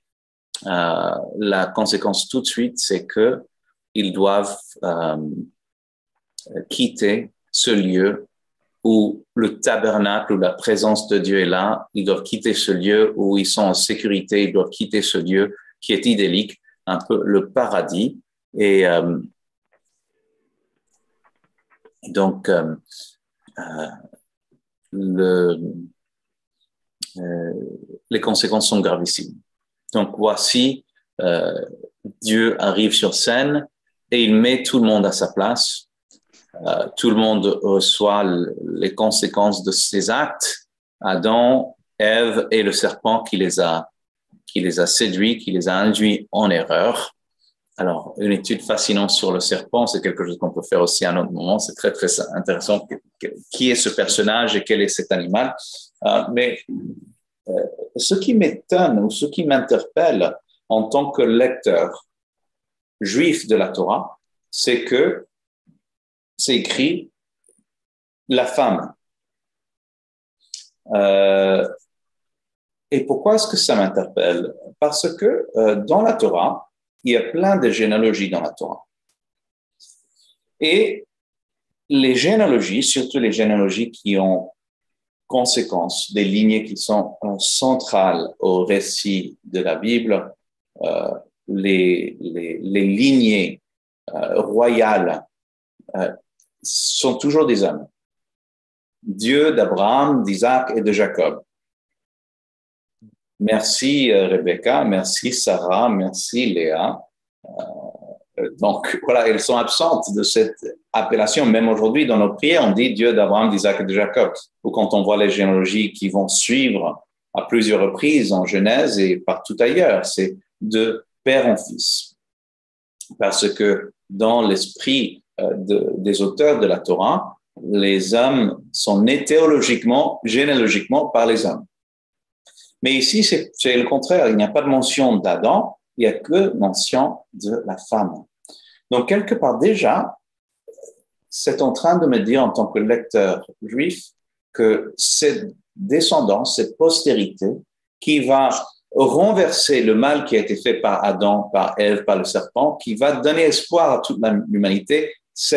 la conséquence tout de suite, c'est que ils doivent quitter ce lieu où le tabernacle, où la présence de Dieu est là. Ils doivent quitter ce lieu où ils sont en sécurité. Ils doivent quitter ce lieu qui est idyllique, un peu le paradis. Et donc, les conséquences sont gravissimes. Donc, voici, Dieu arrive sur scène et il met tout le monde à sa place. Tout le monde reçoit les conséquences de ses actes. Adam, Ève et le serpent qui les a séduits, qui les a induits en erreur. Alors, une étude fascinante sur le serpent, c'est quelque chose qu'on peut faire aussi à un autre moment. C'est très, très intéressant. Qui est ce personnage et quel est cet animal? Mais ce qui m'étonne ou ce qui m'interpelle en tant que lecteur juif de la Torah, c'est que c'est écrit la femme. Et pourquoi est-ce que ça m'interpelle? Parce que dans la Torah, il y a plein de généalogies dans la Torah. Et les généalogies, surtout les généalogies qui ont conséquence, des lignées qui sont centrales au récit de la Bible, les lignées royales sont toujours des hommes. Dieu d'Abraham, d'Isaac et de Jacob. Merci Rebecca, merci Sarah, merci Léa. Donc voilà, elles sont absentes de cette appellation. Même aujourd'hui, dans nos prières, on dit Dieu d'Abraham, d'Isaac et de Jacob. Ou quand on voit les généalogies qui vont suivre à plusieurs reprises en Genèse et partout ailleurs, c'est de père en fils. Parce que dans l'esprit des auteurs de la Torah, les hommes sont nés théologiquement, généalogiquement par les hommes. Mais ici, c'est le contraire. Il n'y a pas de mention d'Adam, il n'y a que mention de la femme. Donc, quelque part déjà, c'est en train de me dire en tant que lecteur juif que cette descendance, cette postérité qui va renverser le mal qui a été fait par Adam, par Ève, par le serpent, qui va donner espoir à toute l'humanité,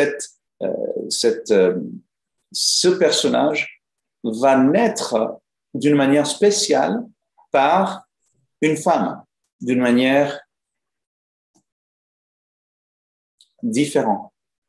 ce personnage va naître d'une manière spéciale par une femme, d'une manière différente.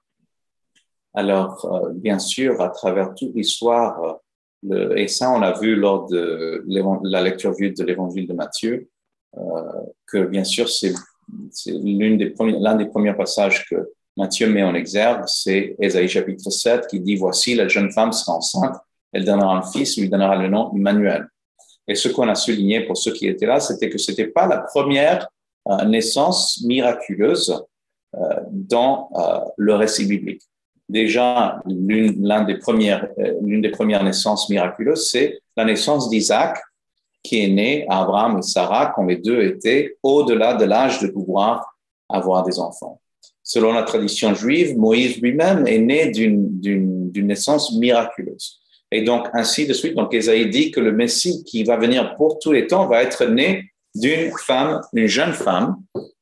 Alors, bien sûr, à travers toute l'histoire, et ça on l'a vu lors de la lecture vue de l'évangile de Matthieu, que bien sûr c'est l'un des premiers passages que Matthieu met en exergue, c'est Ésaïe chapitre 7 qui dit « Voici, la jeune femme sera enceinte, elle donnera un fils, lui donnera le nom Emmanuel ». Et ce qu'on a souligné pour ceux qui étaient là, c'était que c'était pas la première naissance miraculeuse dans le récit biblique. Déjà, l'une des premières naissances miraculeuses, c'est la naissance d'Isaac, qui est né à Abraham et Sarah quand les deux étaient au-delà de l'âge de pouvoir avoir des enfants. Selon la tradition juive, Moïse lui-même est né d'une naissance miraculeuse. Et donc, ainsi de suite, donc Ésaïe dit que le Messie qui va venir pour tous les temps va être né d'une femme, une jeune femme,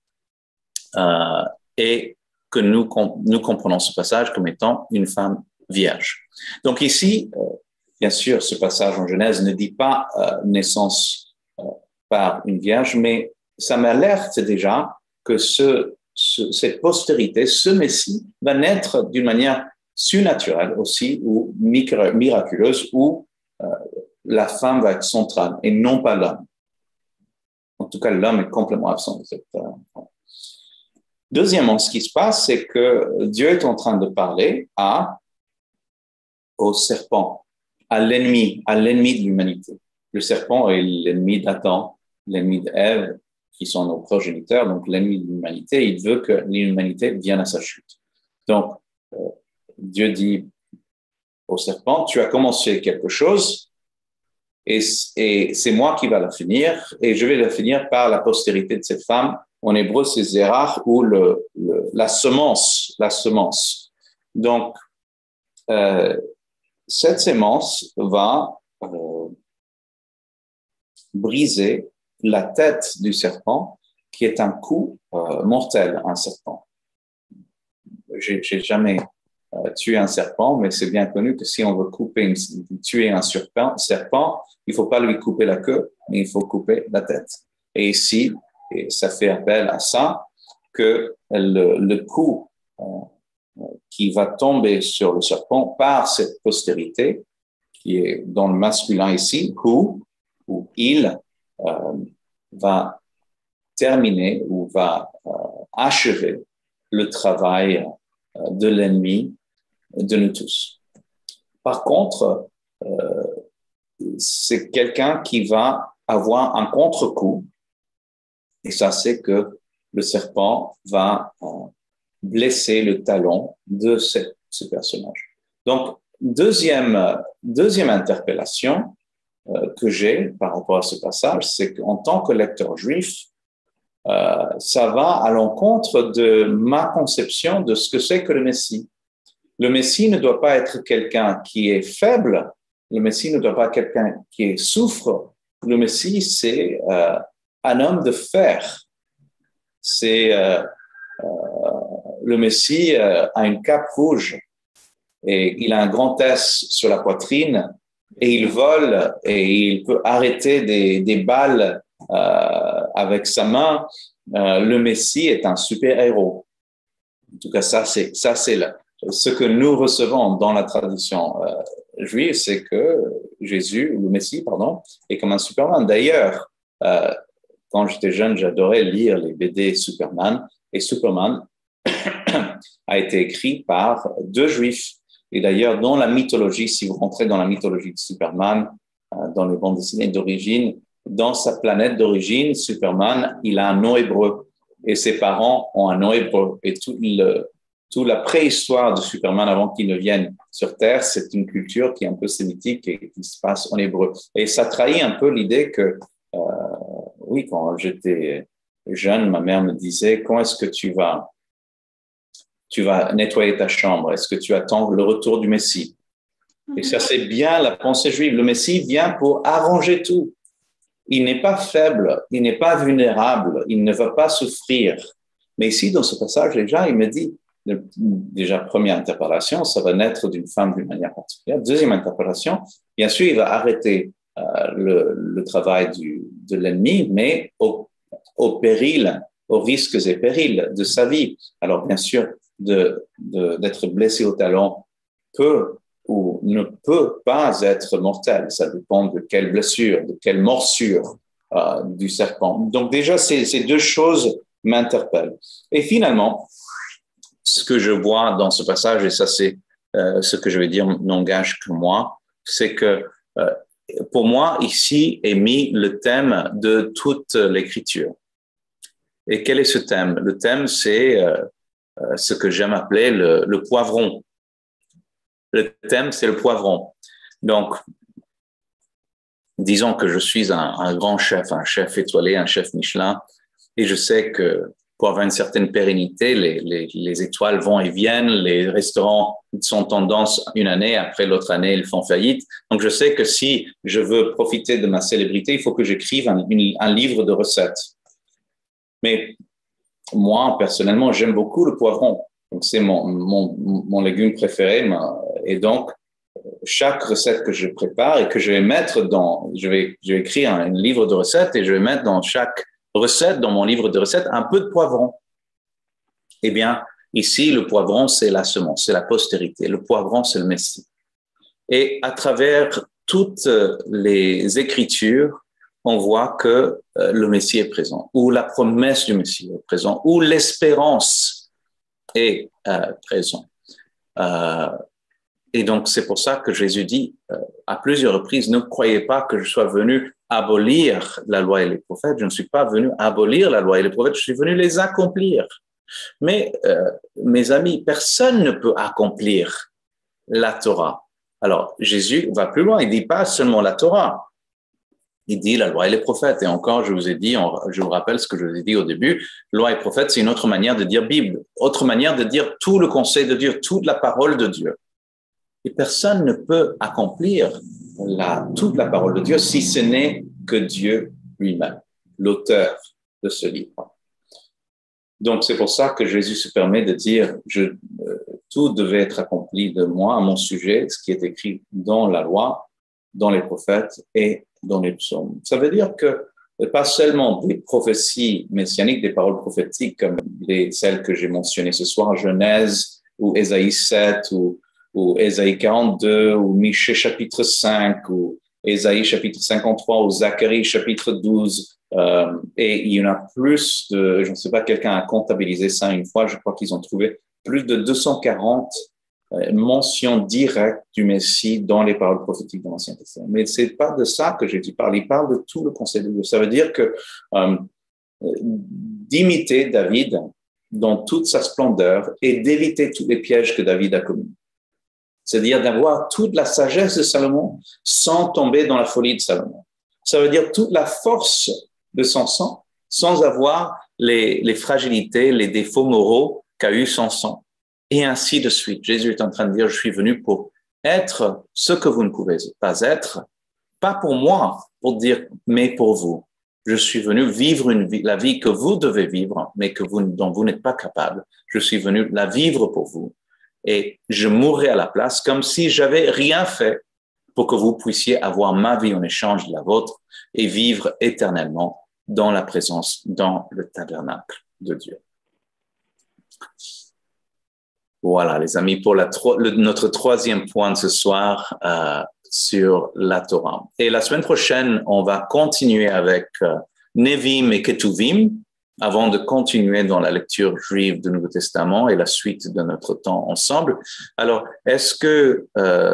et que nous comprenons ce passage comme étant une femme vierge. Donc ici, bien sûr, ce passage en Genèse ne dit pas naissance par une vierge, mais ça m'alerte déjà que cette postérité, ce Messie, va naître d'une manière surnaturelle aussi, ou miraculeuse, où la femme va être centrale et non pas l'homme. En tout cas, l'homme est complètement absent de cette. Deuxièmement, ce qui se passe, c'est que Dieu est en train de parler au serpent, à l'ennemi de l'humanité. Le serpent est l'ennemi d'Adam, l'ennemi d'Ève, qui sont nos progéniteurs, donc l'ennemi de l'humanité. Il veut que l'humanité vienne à sa chute. Donc, Dieu dit au serpent, tu as commencé quelque chose et c'est moi qui va la finir et je vais la finir par la postérité de cette femme. En hébreu, c'est zerach ou la semence. Donc, cette semence va briser la tête du serpent, qui est un coup mortel, un serpent. J'ai jamais tué un serpent, mais c'est bien connu que si on veut tuer un serpent, il faut pas lui couper la queue, mais il faut couper la tête. Et ici, et ça fait appel à ça, que le coup qui va tomber sur le serpent par cette postérité, qui est dans le masculin ici, coup, ou il, va terminer ou va achever le travail de l'ennemi de nous tous. Par contre, c'est quelqu'un qui va avoir un contre-coup, et ça c'est que le serpent va blesser le talon de ce personnage. Donc, deuxième interpellation que j'ai par rapport à ce passage, c'est qu'en tant que lecteur juif, ça va à l'encontre de ma conception de ce que c'est que le Messie. Le Messie ne doit pas être quelqu'un qui est faible, le Messie ne doit pas être quelqu'un qui souffre. Le Messie, c'est un homme de fer. Le Messie a une cape rouge et il a un grand S sur la poitrine et il vole et il peut arrêter des balles avec sa main. Le Messie est un super-héros. En tout cas, ça c'est ce que nous recevons dans la tradition juive, c'est que Jésus, le Messie, est comme un Superman. D'ailleurs, quand j'étais jeune, j'adorais lire les BD Superman, et Superman a été écrit par deux juifs. Et d'ailleurs, dans la mythologie, si vous rentrez dans la mythologie de Superman, dans les bandes dessinées d'origine, dans sa planète d'origine, Superman, il a un nom hébreu. Et ses parents ont un nom hébreu. Et toute la préhistoire de Superman avant qu'il ne vienne sur Terre, c'est une culture qui est un peu sémitique et qui se passe en hébreu. Et ça trahit un peu l'idée que, oui, quand j'étais jeune, ma mère me disait, quand est-ce que tu vas nettoyer ta chambre? Est-ce que tu attends le retour du Messie? Et ça, c'est bien la pensée juive. Le Messie vient pour arranger tout. Il n'est pas faible, il n'est pas vulnérable, il ne va pas souffrir. Mais ici, dans ce passage, déjà, il me dit, déjà, première interpellation, ça va naître d'une femme d'une manière particulière. Deuxième interpellation, bien sûr, il va arrêter le travail de l'ennemi, mais au péril, aux risques et périls de sa vie. Alors, bien sûr, d'être blessé au talon peut ou ne peut pas être mortel. Ça dépend de quelle blessure, de quelle morsure du serpent. Donc déjà, ces deux choses m'interpellent. Et finalement, ce que je vois dans ce passage, et ça c'est ce que je vais dire n'engage que moi, c'est que pour moi, ici est mis le thème de toute l'écriture. Et quel est ce thème? Le thème, c'est ce que j'aime appeler le poivron. Le thème, c'est le poivron. Donc, disons que je suis un grand chef, un chef étoilé, un chef Michelin, et je sais que pour avoir une certaine pérennité, les étoiles vont et viennent, les restaurants sont tendance une année, après l'autre année, ils font faillite. Donc, je sais que si je veux profiter de ma célébrité, il faut que j'écrive un livre de recettes. Mais moi, personnellement, j'aime beaucoup le poivron. Donc, c'est mon légume préféré. Et donc, chaque recette que je prépare et que je vais mettre je vais écrire un livre de recettes et je vais mettre dans chaque recette, dans mon livre de recettes, un peu de poivron. Eh bien, ici, le poivron, c'est la semence, c'est la postérité. Le poivron, c'est le Messie. Et à travers toutes les Écritures, on voit que le Messie est présent, ou la promesse du Messie est présente, ou l'espérance est présente. Et donc, c'est pour ça que Jésus dit à plusieurs reprises, ne croyez pas que je sois venu abolir la loi et les prophètes. Je ne suis pas venu abolir la loi et les prophètes, je suis venu les accomplir. Mais, mes amis, personne ne peut accomplir la Torah. Alors, Jésus va plus loin, il dit pas seulement la Torah. Il dit la loi et les prophètes. Et encore, je vous rappelle ce que je vous ai dit au début, loi et prophète, c'est une autre manière de dire Bible, autre manière de dire tout le conseil de Dieu, toute la parole de Dieu. Et personne ne peut accomplir toute la parole de Dieu si ce n'est que Dieu lui-même, l'auteur de ce livre. Donc, c'est pour ça que Jésus se permet de dire tout devait être accompli de moi à mon sujet, ce qui est écrit dans la loi, dans les prophètes et dans les psaumes. Ça veut dire que pas seulement des prophéties messianiques, des paroles prophétiques comme celles que j'ai mentionnées ce soir, Genèse ou Ésaïe 7 ou Ésaïe 42 ou Michée chapitre 5 ou Ésaïe chapitre 53 ou Zacharie chapitre 12. Et il y en a plus de, je ne sais pas, quelqu'un a comptabilisé ça une fois, je crois qu'ils ont trouvé plus de 240 mention directe du Messie dans les paroles prophétiques de l'Ancien Testament. Mais c'est pas de ça que Jésus parle. Il parle de tout le conseil de Dieu. Ça veut dire que d'imiter David dans toute sa splendeur et d'éviter tous les pièges que David a commis. C'est-à-dire d'avoir toute la sagesse de Salomon sans tomber dans la folie de Salomon. Ça veut dire toute la force de Samson sans avoir les fragilités, les défauts moraux qu'a eu Samson. Et ainsi de suite. Jésus est en train de dire, je suis venu pour être ce que vous ne pouvez pas être, pas pour moi, pour dire, mais pour vous. Je suis venu vivre la vie que vous devez vivre, mais dont vous n'êtes pas capable. Je suis venu la vivre pour vous. Et je mourrai à la place comme si j'avais rien fait pour que vous puissiez avoir ma vie en échange de la vôtre et vivre éternellement dans la présence, dans le tabernacle de Dieu. Voilà, les amis, pour notre troisième point de ce soir sur la Torah. Et la semaine prochaine, on va continuer avec Nevim et Ketuvim avant de continuer dans la lecture juive du Nouveau Testament et la suite de notre temps ensemble. Alors, est-ce que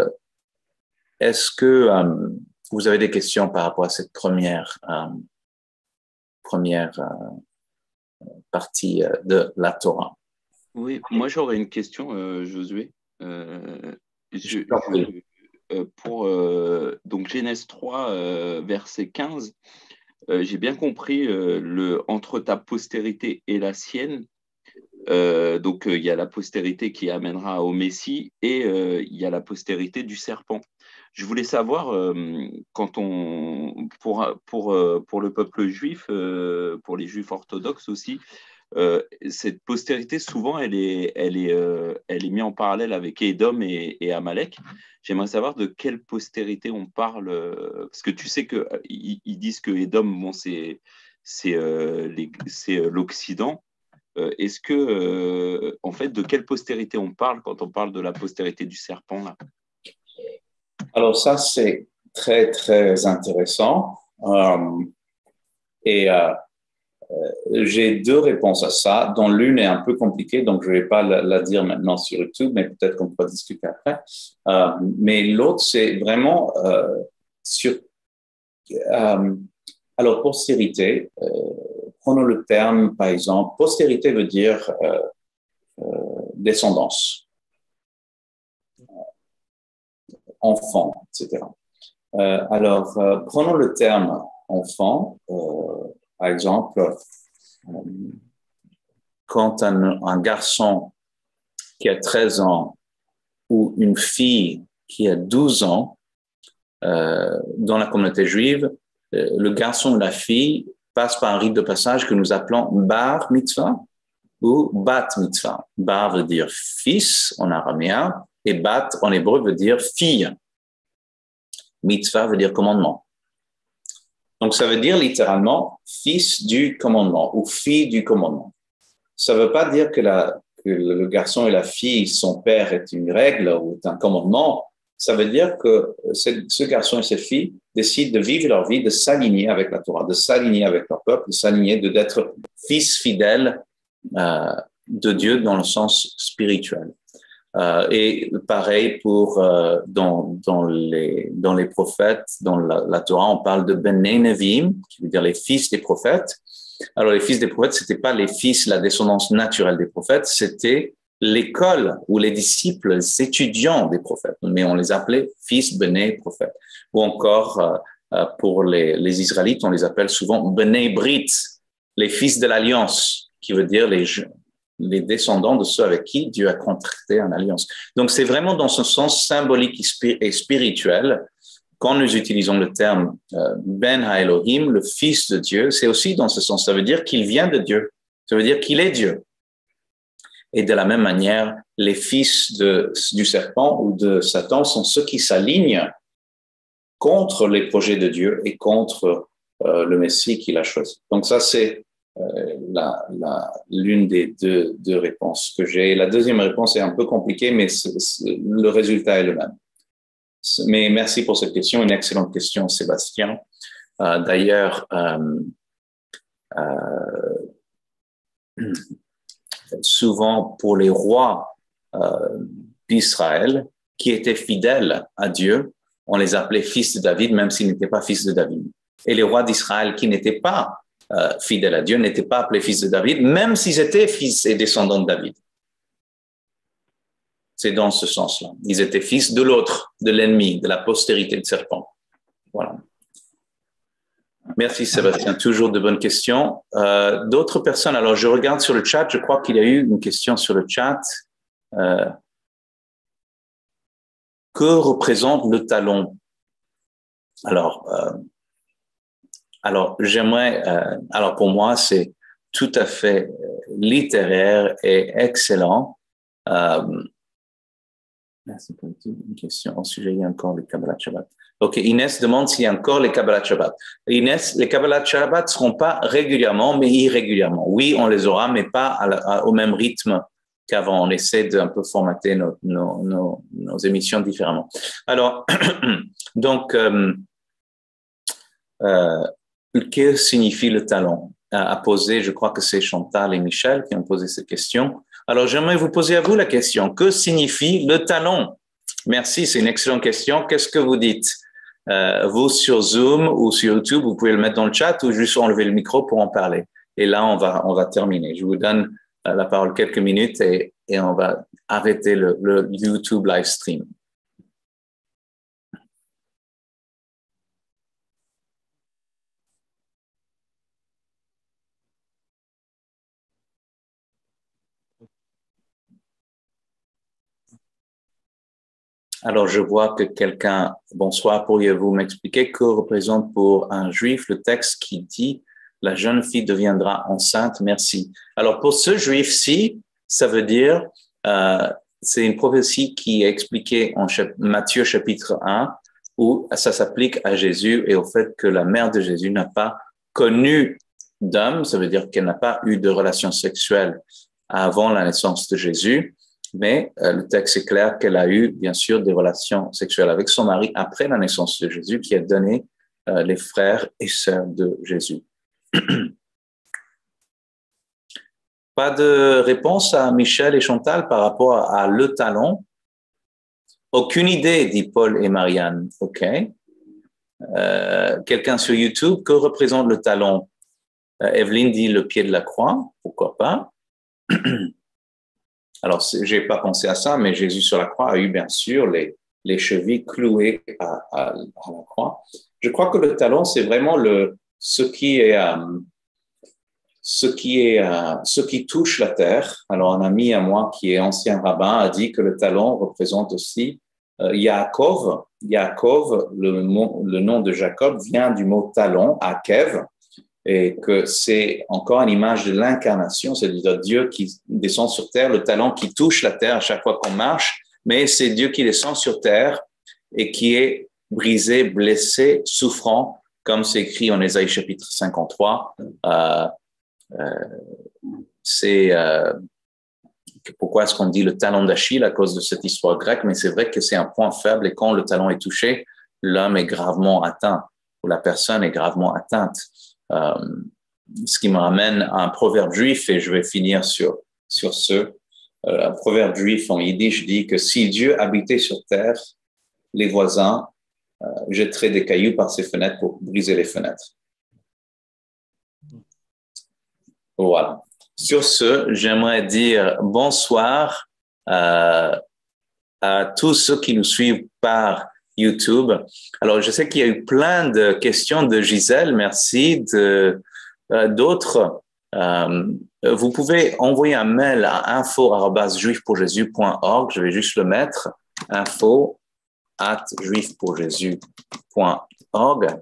vous avez des questions par rapport à cette première partie de la Torah? Oui, moi j'aurais une question, Josué. Donc Genèse 3, verset 15, j'ai bien compris entre ta postérité et la sienne. Donc il y a la postérité qui amènera au Messie et il y a la postérité du serpent. Je voulais savoir, pour le peuple juif, pour les juifs orthodoxes aussi, cette postérité, souvent, elle est mise en parallèle avec Édom et Amalek. J'aimerais savoir de quelle postérité on parle, parce que tu sais qu'ils disent que Édom, bon, c'est l'Occident. Est-ce que, en fait, de quelle postérité on parle quand on parle de la postérité du serpent là? Alors ça, c'est très, très intéressant. J'ai deux réponses à ça, dont l'une est un peu compliquée, donc je ne vais pas la dire maintenant sur YouTube, mais peut-être qu'on pourra discuter après. Mais l'autre, c'est vraiment sur... alors, postérité, prenons le terme, par exemple, postérité veut dire descendance, enfant, etc. Alors, prenons le terme enfant, par exemple, quand un garçon qui a 13 ans ou une fille qui a 12 ans, dans la communauté juive, le garçon ou la fille passe par un rite de passage que nous appelons bar mitzvah ou bat mitzvah. Bar veut dire fils en araméen et bat en hébreu veut dire fille. Mitzvah veut dire commandement. Donc, ça veut dire littéralement fils du commandement ou fille du commandement. Ça ne veut pas dire que le garçon et la fille, son père est une règle ou est un commandement. Ça veut dire que ce garçon et cette fille décident de vivre leur vie, de s'aligner avec la Torah, de s'aligner avec leur peuple, de s'aligner, d'être fils fidèles de Dieu dans le sens spirituel. Et pareil pour dans les prophètes, dans la Torah, on parle de Bnei Neviim, qui veut dire les fils des prophètes. Alors les fils des prophètes, c'était pas les fils, la descendance naturelle des prophètes, c'était l'école ou les disciples, les étudiants des prophètes, mais on les appelait fils Bnei prophètes. Ou encore pour les Israélites, on les appelle souvent Bnei Brit, les fils de l'alliance, qui veut dire les descendants de ceux avec qui Dieu a contracté une alliance. Donc, c'est vraiment dans ce sens symbolique et spirituel quand nous utilisons le terme Ben Ha-Elohim, le Fils de Dieu, c'est aussi dans ce sens. Ça veut dire qu'il vient de Dieu. Ça veut dire qu'il est Dieu. Et de la même manière, les fils du serpent ou de Satan sont ceux qui s'alignent contre les projets de Dieu et contre le Messie qu'il a choisi. Donc ça, c'est l'une des deux réponses que j'ai. La deuxième réponse est un peu compliquée, mais le résultat est le même. Mais merci pour cette question, une excellente question, Sébastien. D'ailleurs, souvent pour les rois d'Israël qui étaient fidèles à Dieu, on les appelait fils de David, même s'ils n'étaient pas fils de David. Et les rois d'Israël qui n'étaient pas fidèles à Dieu n'étaient pas appelés fils de David, même s'ils étaient fils et descendants de David. C'est dans ce sens-là. Ils étaient fils de l'autre, de l'ennemi, de la postérité de serpent. Voilà. Merci Sébastien, toujours de bonnes questions. D'autres personnes, alors je regarde sur le chat, je crois qu'il y a eu une question sur le chat. Que représente le talon? Alors j'aimerais, alors pour moi c'est tout à fait littéraire et excellent. Merci pour une question au sujet, il y a encore les Kabbalat Shabbat. Ok, Inès demande s'il y a encore les Kabbalat Shabbat. Inès, les Kabbalat Shabbat ne seront pas régulièrement, mais irrégulièrement. Oui, on les aura, mais pas au même rythme qu'avant. On essaie d'un peu formater nos émissions différemment. Alors, donc, que signifie le talon? À poser, je crois que c'est Chantal et Michel qui ont posé cette question. Alors, j'aimerais vous poser à vous la question. Que signifie le talon? Merci, c'est une excellente question. Qu'est-ce que vous dites? Vous, sur Zoom ou sur YouTube, vous pouvez le mettre dans le chat ou juste enlever le micro pour en parler. Et là, on va terminer. Je vous donne la parole quelques minutes et on va arrêter le YouTube live stream. Alors, je vois que quelqu'un, bonsoir, pourriez-vous m'expliquer que représente pour un juif le texte qui dit « La jeune fille deviendra enceinte, merci ». Alors, pour ce juif-ci, ça veut dire, c'est une prophétie qui est expliquée en Matthieu chapitre 1, où ça s'applique à Jésus et au fait que la mère de Jésus n'a pas connu d'homme, ça veut dire qu'elle n'a pas eu de relation sexuelle avant la naissance de Jésus. Mais le texte est clair qu'elle a eu, bien sûr, des relations sexuelles avec son mari après la naissance de Jésus, qui a donné les frères et sœurs de Jésus. Pas de réponse à Michel et Chantal par rapport à le talon? Aucune idée, dit Paul et Marianne. OK. Quelqu'un sur YouTube, que représente le talon? Evelyne dit le pied de la croix. Pourquoi pas? Alors, j'ai pas pensé à ça, mais Jésus sur la croix a eu bien sûr les chevilles clouées à la croix. Je crois que le talon, c'est vraiment ce qui touche la terre. Alors, un ami à moi qui est ancien rabbin a dit que le talon représente aussi Yaakov. Yaakov, le nom de Jacob vient du mot talon, Akev, et que c'est encore une image de l'incarnation, c'est-à-dire Dieu qui descend sur terre, le talon qui touche la terre à chaque fois qu'on marche, mais c'est Dieu qui descend sur terre et qui est brisé, blessé, souffrant, comme c'est écrit en Ésaïe chapitre 53. Pourquoi est-ce qu'on dit le talon d'Achille à cause de cette histoire grecque, mais c'est vrai que c'est un point faible et quand le talon est touché, l'homme est gravement atteint ou la personne est gravement atteinte. Ce qui me ramène à un proverbe juif, et je vais finir sur ce. Un proverbe juif en yiddish dit que si Dieu habitait sur terre, les voisins jetteraient des cailloux par ses fenêtres pour briser les fenêtres. Voilà. Sur ce, j'aimerais dire bonsoir à tous ceux qui nous suivent par YouTube. Alors, je sais qu'il y a eu plein de questions de Gisèle, merci, d'autres. Vous pouvez envoyer un mail à info@juifpourjésus.org. Je vais juste le mettre, info@juifpourjésus.org.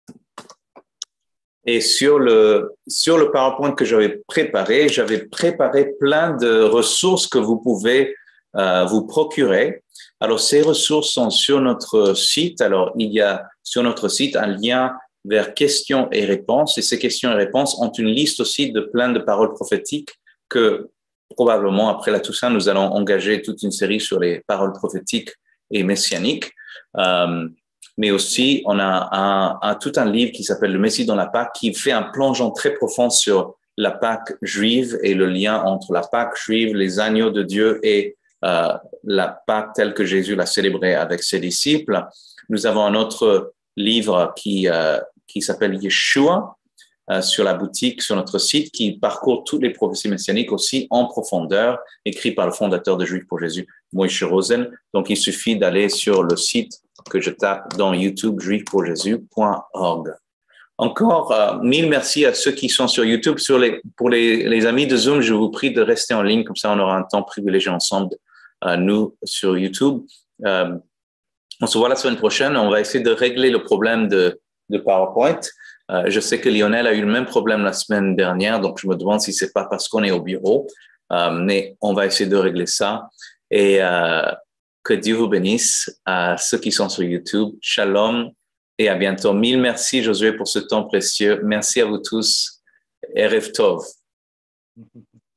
Et sur le PowerPoint que j'avais préparé plein de ressources que vous pouvez vous procurer. Alors, ces ressources sont sur notre site. Alors, il y a sur notre site un lien vers questions et réponses. Et ces questions et réponses ont une liste aussi de plein de paroles prophétiques que probablement après la Toussaint, nous allons engager toute une série sur les paroles prophétiques et messianiques. Mais aussi, on a tout un livre qui s'appelle Le Messie dans la Pâque, qui fait un plongeon très profond sur la Pâque juive et le lien entre la Pâque juive, les agneaux de Dieu et la Pâque telle que Jésus l'a célébrée avec ses disciples. Nous avons un autre livre qui s'appelle Yeshua sur la boutique, sur notre site, qui parcourt toutes les prophéties messianiques aussi en profondeur, écrit par le fondateur de Juifs pour Jésus, Moïse Rosen. Donc, il suffit d'aller sur le site que je tape dans YouTube, juifspourjésus.org. Encore 1000 merci à ceux qui sont sur YouTube. Pour les amis de Zoom, je vous prie de rester en ligne, comme ça on aura un temps privilégié ensemble, nous, sur YouTube. On se voit la semaine prochaine. On va essayer de régler le problème de PowerPoint. Je sais que Lionel a eu le même problème la semaine dernière, donc je me demande si c'est pas parce qu'on est au bureau, mais on va essayer de régler ça. Et que Dieu vous bénisse à ceux qui sont sur YouTube. Shalom et à bientôt. 1000 merci Josué pour ce temps précieux. Merci à vous tous. Erev Tov.